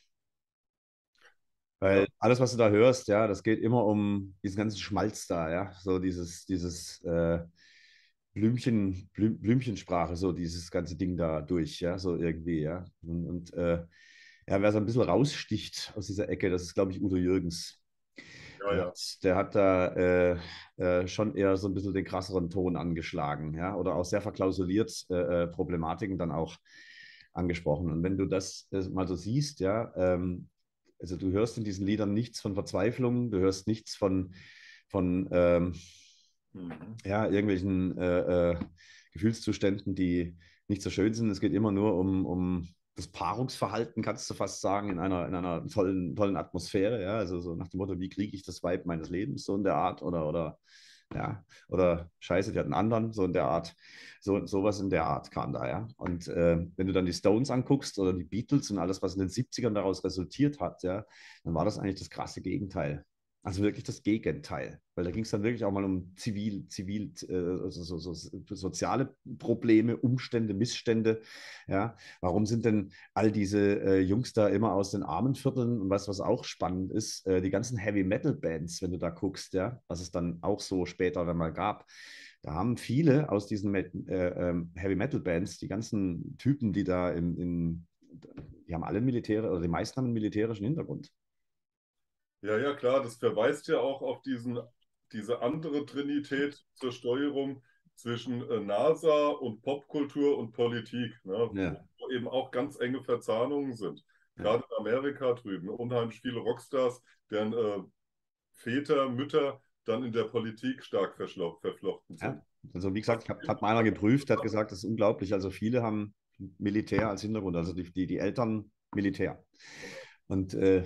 Ja, Weil alles, was du da hörst, ja, das geht immer um diesen ganzen Schmalz da, ja. So dieses, dieses äh, Blümchen, Blüm, Blümchensprache, so dieses ganze Ding da durch, ja, so irgendwie, ja. Und, und äh, ja, wer so ein bisschen raussticht aus dieser Ecke, das ist, glaube ich, Udo Jürgens. ja, Der ja. hat, der hat da äh, äh, schon eher so ein bisschen den krasseren Ton angeschlagen, ja, oder auch sehr verklausuliert äh, äh, Problematiken dann auch angesprochen. Und wenn du das äh, mal so siehst, ja, ähm, also du hörst in diesen Liedern nichts von Verzweiflung, du hörst nichts von, von ähm, Mhm. ja, irgendwelchen äh, äh, Gefühlszuständen, die nicht so schön sind. Es geht immer nur um, um das Paarungsverhalten, kannst du fast sagen, in einer, in einer tollen, tollen Atmosphäre. Ja? Also so nach dem Motto, wie kriege ich das Vibe meines Lebens, so in der Art. Oder, oder, ja, oder Scheiße, die hat einen anderen, so in der Art. So, sowas in der Art kam da, ja. Und äh, wenn du dann die Stones anguckst oder die Beatles und alles, was in den siebzigern daraus resultiert hat, ja, dann war das eigentlich das krasse Gegenteil. Also wirklich das Gegenteil, weil da ging es dann wirklich auch mal um zivil, zivil, äh, also so, so, so soziale Probleme, Umstände, Missstände. Ja, warum sind denn all diese äh, Jungs da immer aus den armen Vierteln? Und was, was auch spannend ist, äh, die ganzen Heavy Metal Bands, wenn du da guckst, ja, was es dann auch so später dann mal gab, da haben viele aus diesen äh, ähm, Heavy Metal Bands, die ganzen Typen, die da in, in die haben alle Militäre, oder die meisten haben einen militärischen Hintergrund. Ja, ja, klar, das verweist ja auch auf diesen, diese andere Trinität zur Steuerung zwischen äh, NASA und Popkultur und Politik, ne, Ja, wo eben auch ganz enge Verzahnungen sind. ja. Gerade in Amerika drüben, unheimlich viele Rockstars, deren äh, Väter, Mütter dann in der Politik stark verschlo- verflochten sind. Ja, also wie Was gesagt, ich habe eben hab mal einer geprüft, hat gesagt, das ist unglaublich. Also viele haben Militär als Hintergrund, also die, die, die Eltern Militär. Und äh,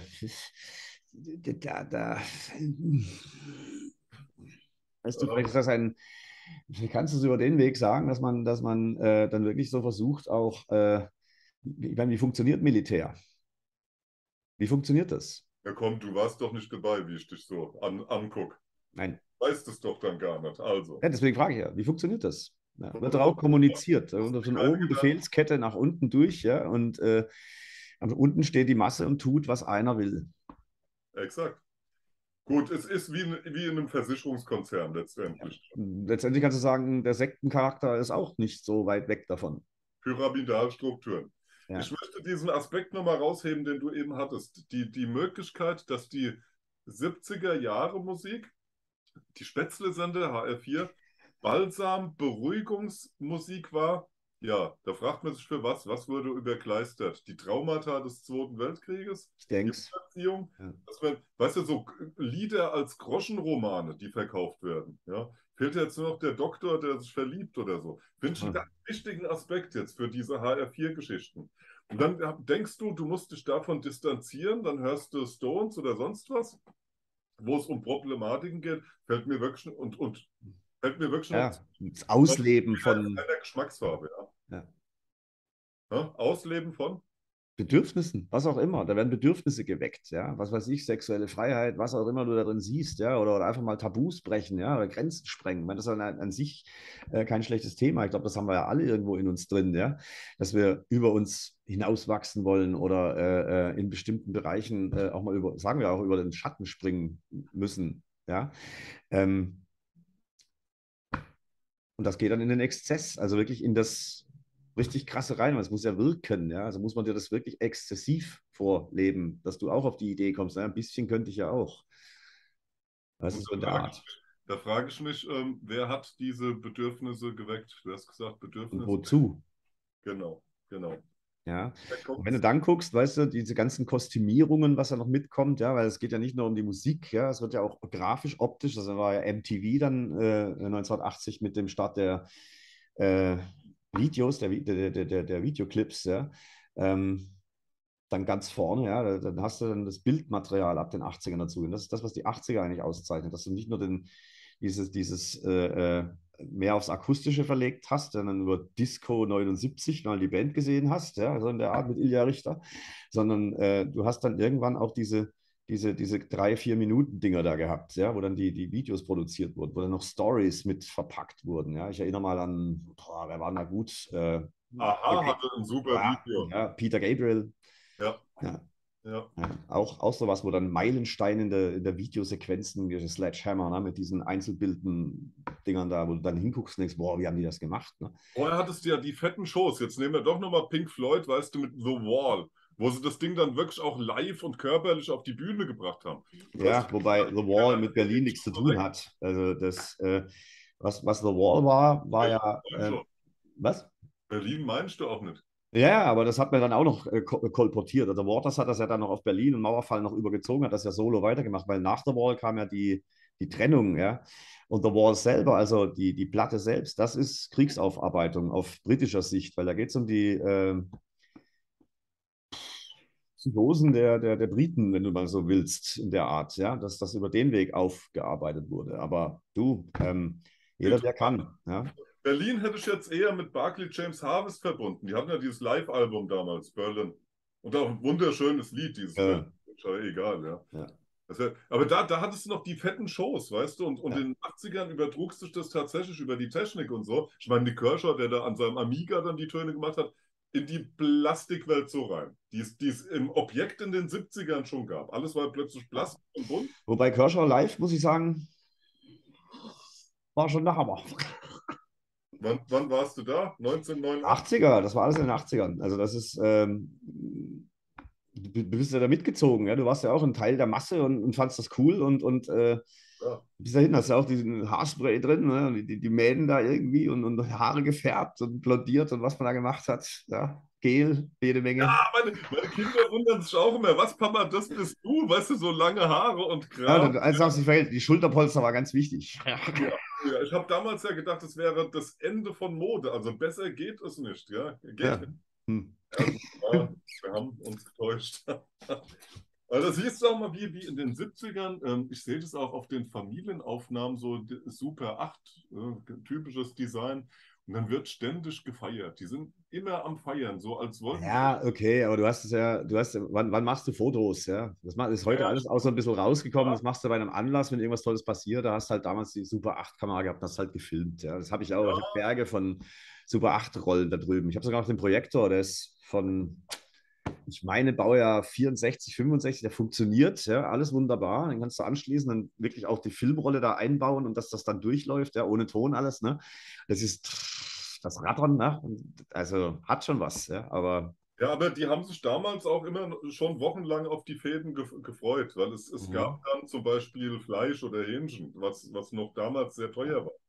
da, da, weißt du, vielleicht ist das ein, vielleicht kannst du es über den Weg sagen, dass man, dass man äh, dann wirklich so versucht, auch, äh, ich meine, wie funktioniert Militär? Wie funktioniert das? Ja, komm, du warst doch nicht dabei, wie ich dich so an, anguck. Nein. Weißt es doch dann gar nicht. Also, Ja, deswegen frage ich ja, wie funktioniert das? Ja, wird auch machst kommuniziert. du Und dir von keine oben Gedanken? Befehlskette nach unten durch, ja, und äh, aber unten steht die Masse und tut, was einer will. Exakt. Gut, es ist wie in, wie in einem Versicherungskonzern Ja. letztendlich. Letztendlich kannst du sagen, der Sektencharakter ist auch nicht so weit weg davon. Pyramidalstrukturen. Ich Ja, möchte diesen Aspekt nochmal rausheben, den du eben hattest. Die, die Möglichkeit, dass die siebziger Jahre Musik, die Spätzle-Sender, H R vier, Balsam, Beruhigungsmusik war. Ja, da fragt man sich für was. Was wurde überkleistert? Die Traumata des Zweiten Weltkrieges? Ich Die denke es. Beziehung? Ja. Dass man, weißt du, so Lieder als Groschenromane, die verkauft werden. Ja? Fehlt jetzt nur noch der Doktor, der sich verliebt oder so. Finde ich einen ganz wichtigen Aspekt jetzt für diese H R vier Geschichten. Und dann denkst du, du musst dich davon distanzieren, dann hörst du Stones oder sonst was, wo es um Problematiken geht, fällt mir wirklich und, und fällt mir wirklich noch Ja, das Ausleben von einer Geschmacksfarbe, ja. ja, Ja, Ausleben von? Bedürfnissen, was auch immer. Da werden Bedürfnisse geweckt, ja, was weiß ich, sexuelle Freiheit, was auch immer du da drin siehst, ja, oder, oder einfach mal Tabus brechen, ja, oder Grenzen sprengen. Ich meine, das ist an, an sich äh, kein schlechtes Thema. Ich glaube, das haben wir ja alle irgendwo in uns drin, ja, dass wir über uns hinauswachsen wollen oder äh, äh, in bestimmten Bereichen äh, auch mal über, sagen wir auch, über den Schatten springen müssen, ja. Ähm, und das geht dann in den Exzess, also wirklich in das richtig krasse rein, weil es muss ja wirken, ja. Also muss man dir das wirklich exzessiv vorleben, dass du auch auf die Idee kommst. Ja, ein bisschen könnte ich ja auch. Das Und ist so da in der frage Art. ich, da frage ich mich, ähm, wer hat diese Bedürfnisse geweckt? Du hast gesagt, Und Bedürfnisse. wozu? Genau, genau. Ja. Da Und wenn du kommt's. dann guckst, weißt du, diese ganzen Kostümierungen, was da noch mitkommt, ja, weil es geht ja nicht nur um die Musik, ja, es wird ja auch grafisch, optisch, also war ja M T V dann äh, neunzehnhundertachtzig mit dem Start der äh, Videos, der, der, der, der, der Videoclips, ja. Ähm, dann ganz vorne, ja, dann hast du dann das Bildmaterial ab den achtzigern dazu. Und das ist das, was die achtziger eigentlich auszeichnet, dass du nicht nur den, dieses, dieses äh, äh, mehr aufs Akustische verlegt hast, sondern über Disco neunundsiebzig mal die Band gesehen hast, ja, so in der Art mit Ilja Richter, sondern äh, du hast dann irgendwann auch diese, diese, diese drei, vier Minuten Dinger da gehabt, ja, wo dann die, die Videos produziert wurden, wo dann noch Stories mit verpackt wurden. Ja. Ich erinnere mal an, boah, wer war denn da gut? Äh, Aha, hatte ein super ja, Video. ja, Peter Gabriel. Ja, Ja, ja. ja, auch, auch sowas, wo dann Meilenstein in der, in der Videosequenzen, wie Sledgehammer, ne, mit diesen Einzelbilden-Dingern da, wo du dann hinguckst und denkst, boah, wie haben die das gemacht? Ne? Vorher hattest du ja die fetten Shows. Jetzt nehmen wir doch nochmal Pink Floyd, weißt du, mit The Wall, wo sie das Ding dann wirklich auch live und körperlich auf die Bühne gebracht haben. Weißt Ja, wobei The Wall mit Berlin nichts zu tun du, hat. Also das, äh, was, was The Wall war, war Berlin ja, meinst äh, du, was? Berlin meinst du auch nicht. Ja, aber das hat man dann auch noch äh, ko- kolportiert. Also Waters hat das ja dann noch auf Berlin und Mauerfall noch übergezogen, hat das ja solo weitergemacht, weil nach The Wall kam ja die, die Trennung, ja. Und The Wall selber, also die, die Platte selbst, das ist Kriegsaufarbeitung auf britischer Sicht, weil da geht es um die äh, Psychosen der, der, der Briten, wenn du mal so willst, in der Art, ja, dass das über den Weg aufgearbeitet wurde. Aber du, ähm, jeder, der Interessant. kann, ja. Berlin hätte ich jetzt eher mit Barclay James Harvest verbunden. Die hatten ja dieses Live-Album damals, Berlin. Und auch ein wunderschönes Lied, dieses Berlin. Äh, Ist ja egal, ja. ja, Das wär, aber da, da hattest du noch die fetten Shows, weißt du? Und, und ja. in den achtzigern übertrug sich das tatsächlich über die Technik und so. Ich meine, Nick Kershaw, der da an seinem Amiga dann die Töne gemacht hat, in die Plastikwelt so rein, die es, die es im Objekt in den siebzigern schon gab. Alles war plötzlich Ja. Plastik und bunt. Wobei Kershaw live, muss ich sagen, war schon der Hammer. Wann, wann warst du da? neunzehnhundertneunundachtzig? achtziger, das war alles in den achtzigern. Also das ist, ähm, du bist ja da mitgezogen, ja? Du warst ja auch ein Teil der Masse und, und fandst das cool und, und äh, Ja. bis dahin hast du auch diesen Haarspray drin, ne? Und die, die Mäden da irgendwie und, und Haare gefärbt und blondiert und was man da gemacht hat. Ja, Gel, jede Menge. Ah, meine, meine Kinder wundern sich auch immer, was, Papa, das bist du? Weißt du, so lange Haare und Ja, Kram. und als auch sich verhält, die Schulterpolster war ganz wichtig. Ja. Ja, ja. Ich habe damals ja gedacht, das wäre das Ende von Mode. Also besser geht es nicht. Ja, geht Ja. nicht. Hm. Ja, ja, wir haben uns getäuscht. Also das siehst du auch mal, wie, wie in den siebzigern. Ähm, ich sehe das auch auf den Familienaufnahmen, so die Super acht, äh, typisches Design. Und dann wird ständig gefeiert. Die sind immer am Feiern, so als wollten sie. Ja, okay, aber du hast es ja, du hast, wann, wann machst du Fotos, ja? Das ma- ist heute Ja, alles auch so ein bisschen rausgekommen. ja, Das machst du bei einem Anlass, wenn irgendwas Tolles passiert. Da hast du halt damals die Super acht Kamera gehabt, das halt gefilmt. Ja, das habe ich auch. Ich habe ja, Berge von Super acht Rollen da drüben. Ich habe sogar noch den Projektor, der ist von, ich meine, Baujahr vierundsechzig, fünfundsechzig, der funktioniert, ja, alles wunderbar. Den kannst du anschließen, dann wirklich auch die Filmrolle da einbauen und dass das dann durchläuft, ja, ohne Ton alles, ne? Das ist das Rattern, ne? Also hat schon was, ja, aber. ja, aber die haben sich damals auch immer schon wochenlang auf die Fäden gef gefreut, weil es, es Mhm. gab dann zum Beispiel Fleisch oder Hähnchen, was, was noch damals sehr teuer war.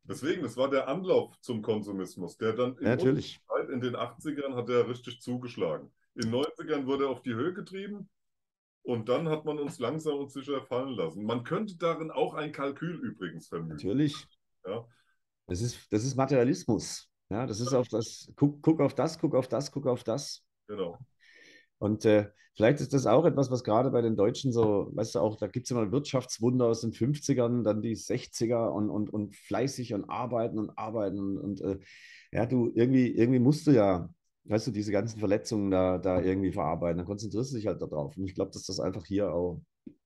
Deswegen, das war der Anlauf zum Konsumismus, der dann Ja, in unserer natürlich. Zeit, in den achtzigern, hat er richtig zugeschlagen. In den neunzigern wurde er auf die Höhe getrieben und dann hat man uns langsam und sicher fallen lassen. Man könnte darin auch ein Kalkül übrigens vermuten. Natürlich. Ja, Das ist, das ist Materialismus. Ja, das ist auf das, guck, guck auf das, guck auf das, guck auf das. genau. Und äh, vielleicht ist das auch etwas, was gerade bei den Deutschen so, weißt du, auch, da gibt es immer Wirtschaftswunder aus den fünfzigern, dann die sechziger und, und, und fleißig und arbeiten und arbeiten. Und, und äh, ja, du, irgendwie, irgendwie musst du ja, weißt du, diese ganzen Verletzungen da, da irgendwie verarbeiten. Dann konzentrierst du dich halt darauf. Und ich glaube, dass das einfach hier auch,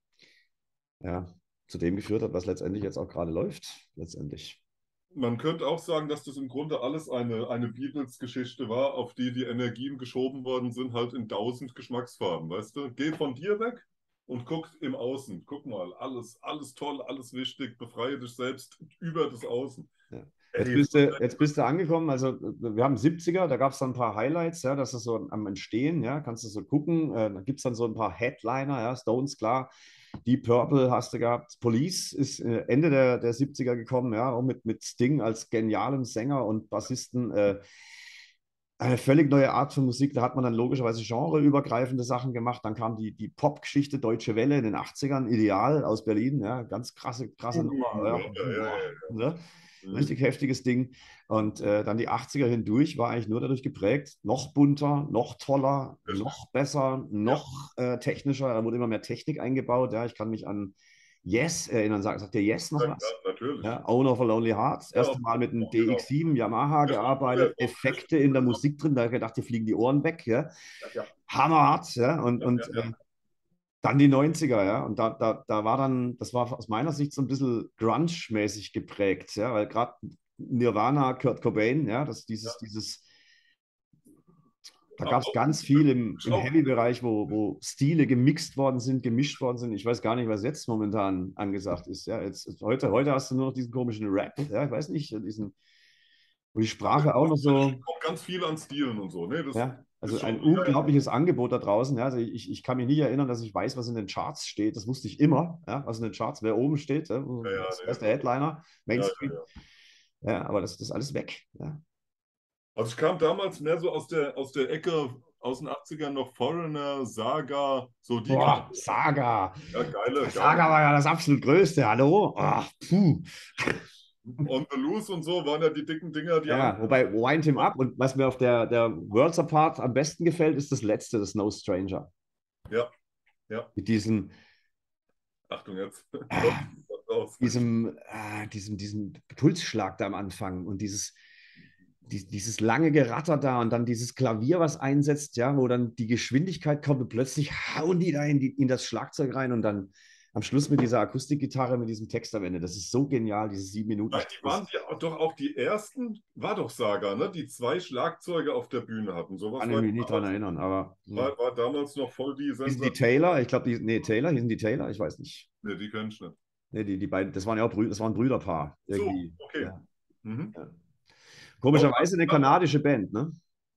ja, zu dem geführt hat, was letztendlich jetzt auch gerade läuft, letztendlich. Man könnte auch sagen, dass das im Grunde alles eine, eine Beatles-Geschichte war, auf die die Energien geschoben worden sind, halt in tausend Geschmacksfarben, weißt du? Geh von dir weg und guck im Außen. Guck mal, alles, alles toll, alles wichtig, befreie dich selbst über das Außen. Ja. Jetzt Ey, bist du, jetzt bist du angekommen, also wir haben siebziger, da gab es dann ein paar Highlights, ja, das ist so am Entstehen, ja, kannst du so gucken, äh, da gibt es dann so ein paar Headliner, ja, Stones, klar, Deep Purple hast du gehabt, Police ist äh, Ende der, der siebziger gekommen, ja, auch mit, mit Sting als genialem Sänger und Bassisten, äh, eine völlig neue Art von Musik, da hat man dann logischerweise genreübergreifende Sachen gemacht, dann kam die, die Pop-Geschichte Deutsche Welle in den achtzigern, Ideal aus Berlin, ja, ganz krasse, krasse uh, Nummer, ja, ja, ja, ja, boah, ja. ne? Mhm. Richtig heftiges Ding. Und äh, dann die achtziger hindurch war eigentlich nur dadurch geprägt, noch bunter, noch toller, noch besser, Ja, noch äh, technischer. Da wurde immer mehr Technik eingebaut. Ja, ich kann mich an Yes erinnern. Sagt, sagt dir Yes noch ja, ja, was? natürlich. Ja, Owner of a Lonely Heart. Das Ja, erste Mal mit einem genau. D X sieben Yamaha Richtig früher, gearbeitet, richtig Effekte in der früher. Musik drin. Da habe ich gedacht, dir fliegen die Ohren weg. Ja. Ja, ja, Hammerhart. Ja. Und, ja, ja, und äh, ja. dann die neunziger, ja. Und da, da, da war dann, das war aus meiner Sicht so ein bisschen Grunge-mäßig geprägt, ja, weil gerade Nirvana, Kurt Cobain, ja, das, dieses, dieses, da Auch, gab es ganz viel im, im auch, Heavy-Bereich, wo, wo Stile gemixt worden sind, gemischt worden sind. Ich weiß gar nicht, was jetzt momentan angesagt ist. Ja, jetzt, heute, heute hast du nur noch diesen komischen Rap, ja, ich weiß nicht, diesen, wo die Sprache auch noch so. auch ganz viel an Stilen und so. Ne? Das Ja, also ist schon, ein ja, ja, unglaubliches Angebot da draußen. Ja, also ich, ich kann mich nicht erinnern, dass ich weiß, was in den Charts steht. Das wusste ich immer, ja, was in den Charts, wer oben steht. Ja, ja, wer ist, wer nee, ist der das, Headliner? ja, ja, Mainstream. ja. Ja, aber das, das ist alles weg. Ja. Also ich kam damals mehr so aus der, aus der Ecke, aus den achtzigern noch Foreigner, Saga, so die Kram. Boah, Saga. Ja, geile, geile. Saga war ja das absolut Größte. Hallo? Ach, puh. On the Loose und so waren ja die dicken Dinger, die an. Ja, wobei Wind Him Up und was mir auf der, der Worlds Apart am besten gefällt, ist das letzte, das No Stranger. Ja, ja. Mit diesem, Achtung jetzt. äh, Raus. diesem, äh, diesem, diesem Pulsschlag da am Anfang und dieses, die, dieses lange Geratter da und dann dieses Klavier, was einsetzt, ja, wo dann die Geschwindigkeit kommt und plötzlich hauen die da in, die, in das Schlagzeug rein und dann am Schluss mit dieser Akustikgitarre, mit diesem Text am Ende. Das ist so genial, dieses sieben Minuten. Weil die waren die, doch auch die ersten, war doch Saga, ne? Die zwei Schlagzeuge auf der Bühne hatten. Sowas Kann ich war, mich nicht dran erinnern, aber hm. war, war damals noch voll die Hießen die Sensation. Taylor? Ich glaube, die, nee, Taylor, hießen die Taylor? Ich weiß nicht. Ne, die kenn ich nicht. Nee, die, die beiden, das waren ja auch Brü das waren ein Brüderpaar. So, Irgendwie. okay. Ja, Mhm. ja. Auch Komischerweise eine kanadische Band, ne?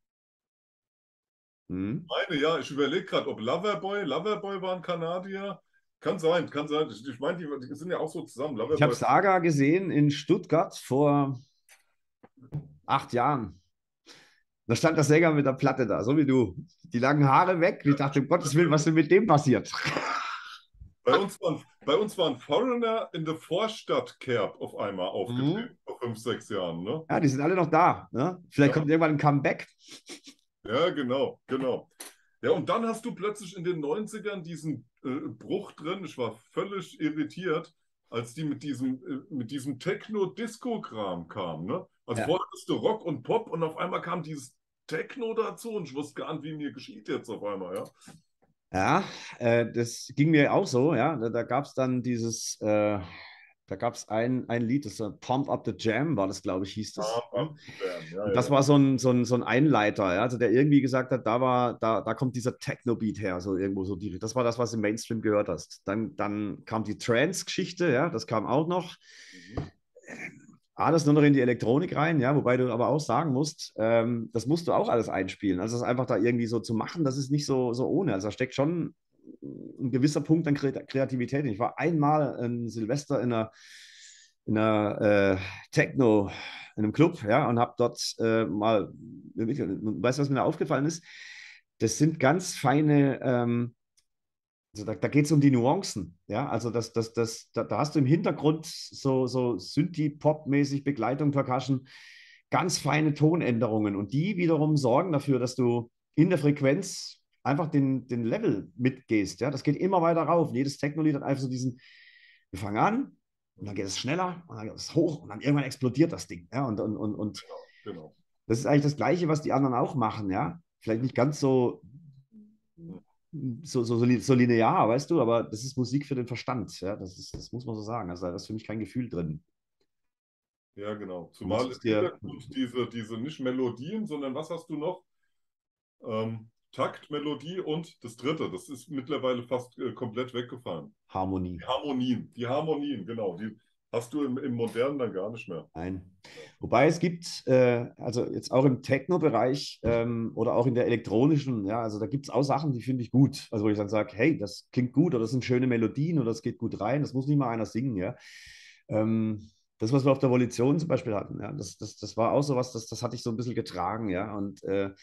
Hm. meine, ja, ich überlege gerade, ob Loverboy, Loverboy war ein Kanadier. Kann sein, kann sein. Ich, ich meine, die, die sind ja auch so zusammen. Ich habe Loverboy. Saga gesehen in Stuttgart vor acht Jahren. Da stand der Sänger mit der Platte da, so wie du. Die langen Haare weg. Ich dachte, um Gottes Willen, was ist denn mit dem passiert? Bei uns waren, bei uns waren Foreigner in der Vorstadt Kerb auf einmal Mhm. aufgetreten, vor fünf, sechs Jahren. Ne? Ja, die sind alle noch da. Ne? Vielleicht Ja, kommt irgendwann ein Comeback. ja, genau, genau. Ja, und dann hast du plötzlich in den neunzigern diesen äh, Bruch drin. Ich war völlig irritiert, als die mit diesem, äh, mit diesem Techno-Disco-Kram kamen. Ne? Also Ja. vorher hattest du Rock und Pop und auf einmal kam dieses Techno dazu und ich wusste gar nicht, wie mir geschieht jetzt auf einmal. Ja, Ja, äh, das ging mir auch so, ja. Da, da gab es dann dieses, äh, da gab es ein, ein Lied, das war Pump Up the Jam, war das, glaube ich, hieß das. Up, Ja. up, jam. Ja, Und ja, das ja. war so ein, so ein, so ein Einleiter, ja, also der irgendwie gesagt hat, da war, da, da kommt dieser Techno-Beat her, so irgendwo so die. Das war das, was du im Mainstream gehört hast. Dann, dann kam die Trance-Geschichte, ja, das kam auch noch. Mhm. Alles nur noch in die Elektronik rein, ja, wobei du aber auch sagen musst, ähm, das musst du auch alles einspielen. Also das einfach da irgendwie so zu machen, das ist nicht so, so ohne. Also da steckt schon ein gewisser Punkt an Kreativität. Ich war einmal ein Silvester in einer, in einer äh, Techno, in einem Club, ja, und habe dort äh, mal, weißt du, was mir da aufgefallen ist? Das sind ganz feine, ähm, also da, da geht es um die Nuancen, ja, also das, das, das, da, da hast du im Hintergrund so, so Synthie-Pop-mäßig Begleitung, Percussion, ganz feine Tonänderungen und die wiederum sorgen dafür, dass du in der Frequenz einfach den, den Level mitgehst, ja, das geht immer weiter rauf. Jedes Techno-Lied hat einfach so diesen, wir fangen an und dann geht es schneller und dann geht es hoch und dann irgendwann explodiert das Ding, ja, und, und, und, und Genau, genau. das ist eigentlich das Gleiche, was die anderen auch machen, ja, vielleicht nicht ganz so so, so, so, so linear, weißt du, aber das ist Musik für den Verstand, ja, das ist, das muss man so sagen. Also da ist für mich kein Gefühl drin. Ja, genau. Du musst Zumal im es dir, Hintergrund diese, diese nicht Melodien, sondern was hast du noch? Ähm, Takt, Melodie und das dritte. Das ist mittlerweile fast äh, komplett weggefallen. Harmonie. Die Harmonien. Die Harmonien, genau. Die hast du im, im Modernen dann gar nicht mehr. Nein. Wobei es gibt, äh, also jetzt auch im Techno-Bereich ähm, oder auch in der elektronischen, ja, also da gibt es auch Sachen, die finde ich gut. Also wo ich dann sage, hey, das klingt gut oder das sind schöne Melodien oder das geht gut rein, das muss nicht mal einer singen, ja. Ähm, das, was wir auf der Volition zum Beispiel hatten, ja, das, das, das war auch so was, das, das hatte ich so ein bisschen getragen, ja. Und äh,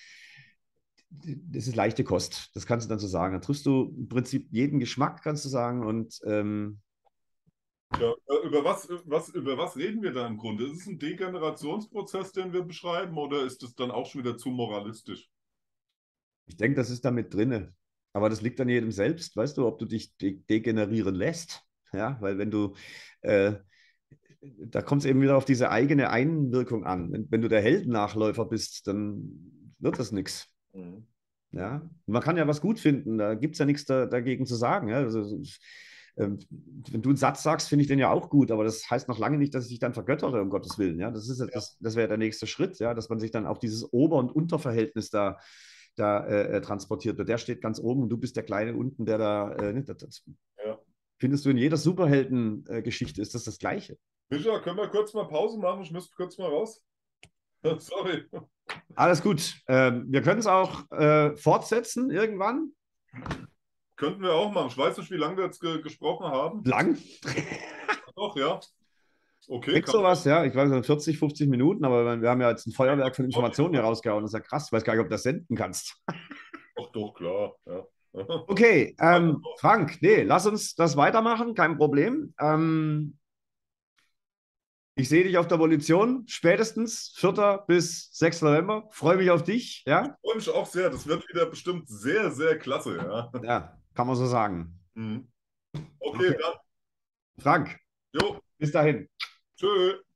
das ist leichte Kost, das kannst du dann so sagen. Da triffst du im Prinzip jeden Geschmack, kannst du sagen. Und ähm, Ja, äh, über was, was, über was reden wir da im Grunde? Ist es ein Degenerationsprozess, den wir beschreiben, oder ist es dann auch schon wieder zu moralistisch? ich denke, das ist damit drinne. Aber das liegt an jedem selbst, weißt du, ob du dich de degenerieren lässt. Ja, weil wenn du, äh, da kommt es eben wieder auf diese eigene Einwirkung an. Wenn, wenn du der Heldennachläufer bist, dann wird das nichts. Mhm. Ja, man kann ja was gut finden, da gibt es ja nichts da, dagegen zu sagen. Ja? Also, ähm, wenn du einen Satz sagst, finde ich den ja auch gut, aber das heißt noch lange nicht, dass ich dich dann vergöttere, um Gottes Willen. Ja? Das ist, Ja, das, das wäre der nächste Schritt, ja? Dass man sich dann auch dieses Ober- und Unterverhältnis da, da äh, transportiert wird. Der steht ganz oben und du bist der Kleine unten, der da, äh, ne, das, das ja. findest du in jeder Superhelden-Geschichte, ist das das Gleiche. Micha, können wir kurz mal Pause machen? Ich müsste kurz mal raus. Sorry. Alles gut. Ähm, wir können es auch äh, fortsetzen irgendwann. Könnten wir auch machen. Ich weiß nicht, wie lange wir jetzt ge gesprochen haben. Lang. Doch, ja. Okay, Denk kann sowas, ja. Ich weiß nicht, vierzig, fünfzig Minuten, aber wir haben ja jetzt ein Feuerwerk von Informationen hier man. rausgehauen. Das ist ja krass. Ich weiß gar nicht, ob du das senden kannst. Doch, doch, klar. Ja. Okay, ähm, Frank, nee, lass uns das weitermachen, kein Problem. Ähm, ich sehe dich auf der Volition, spätestens vierten bis sechsten November. Freue mich auf dich, ja? Freue mich auch sehr. Das wird wieder bestimmt sehr, sehr klasse. Ja. Ja, kann man so sagen. Mhm. Okay, Okay, dann. Frank, Jo, bis dahin. tschö.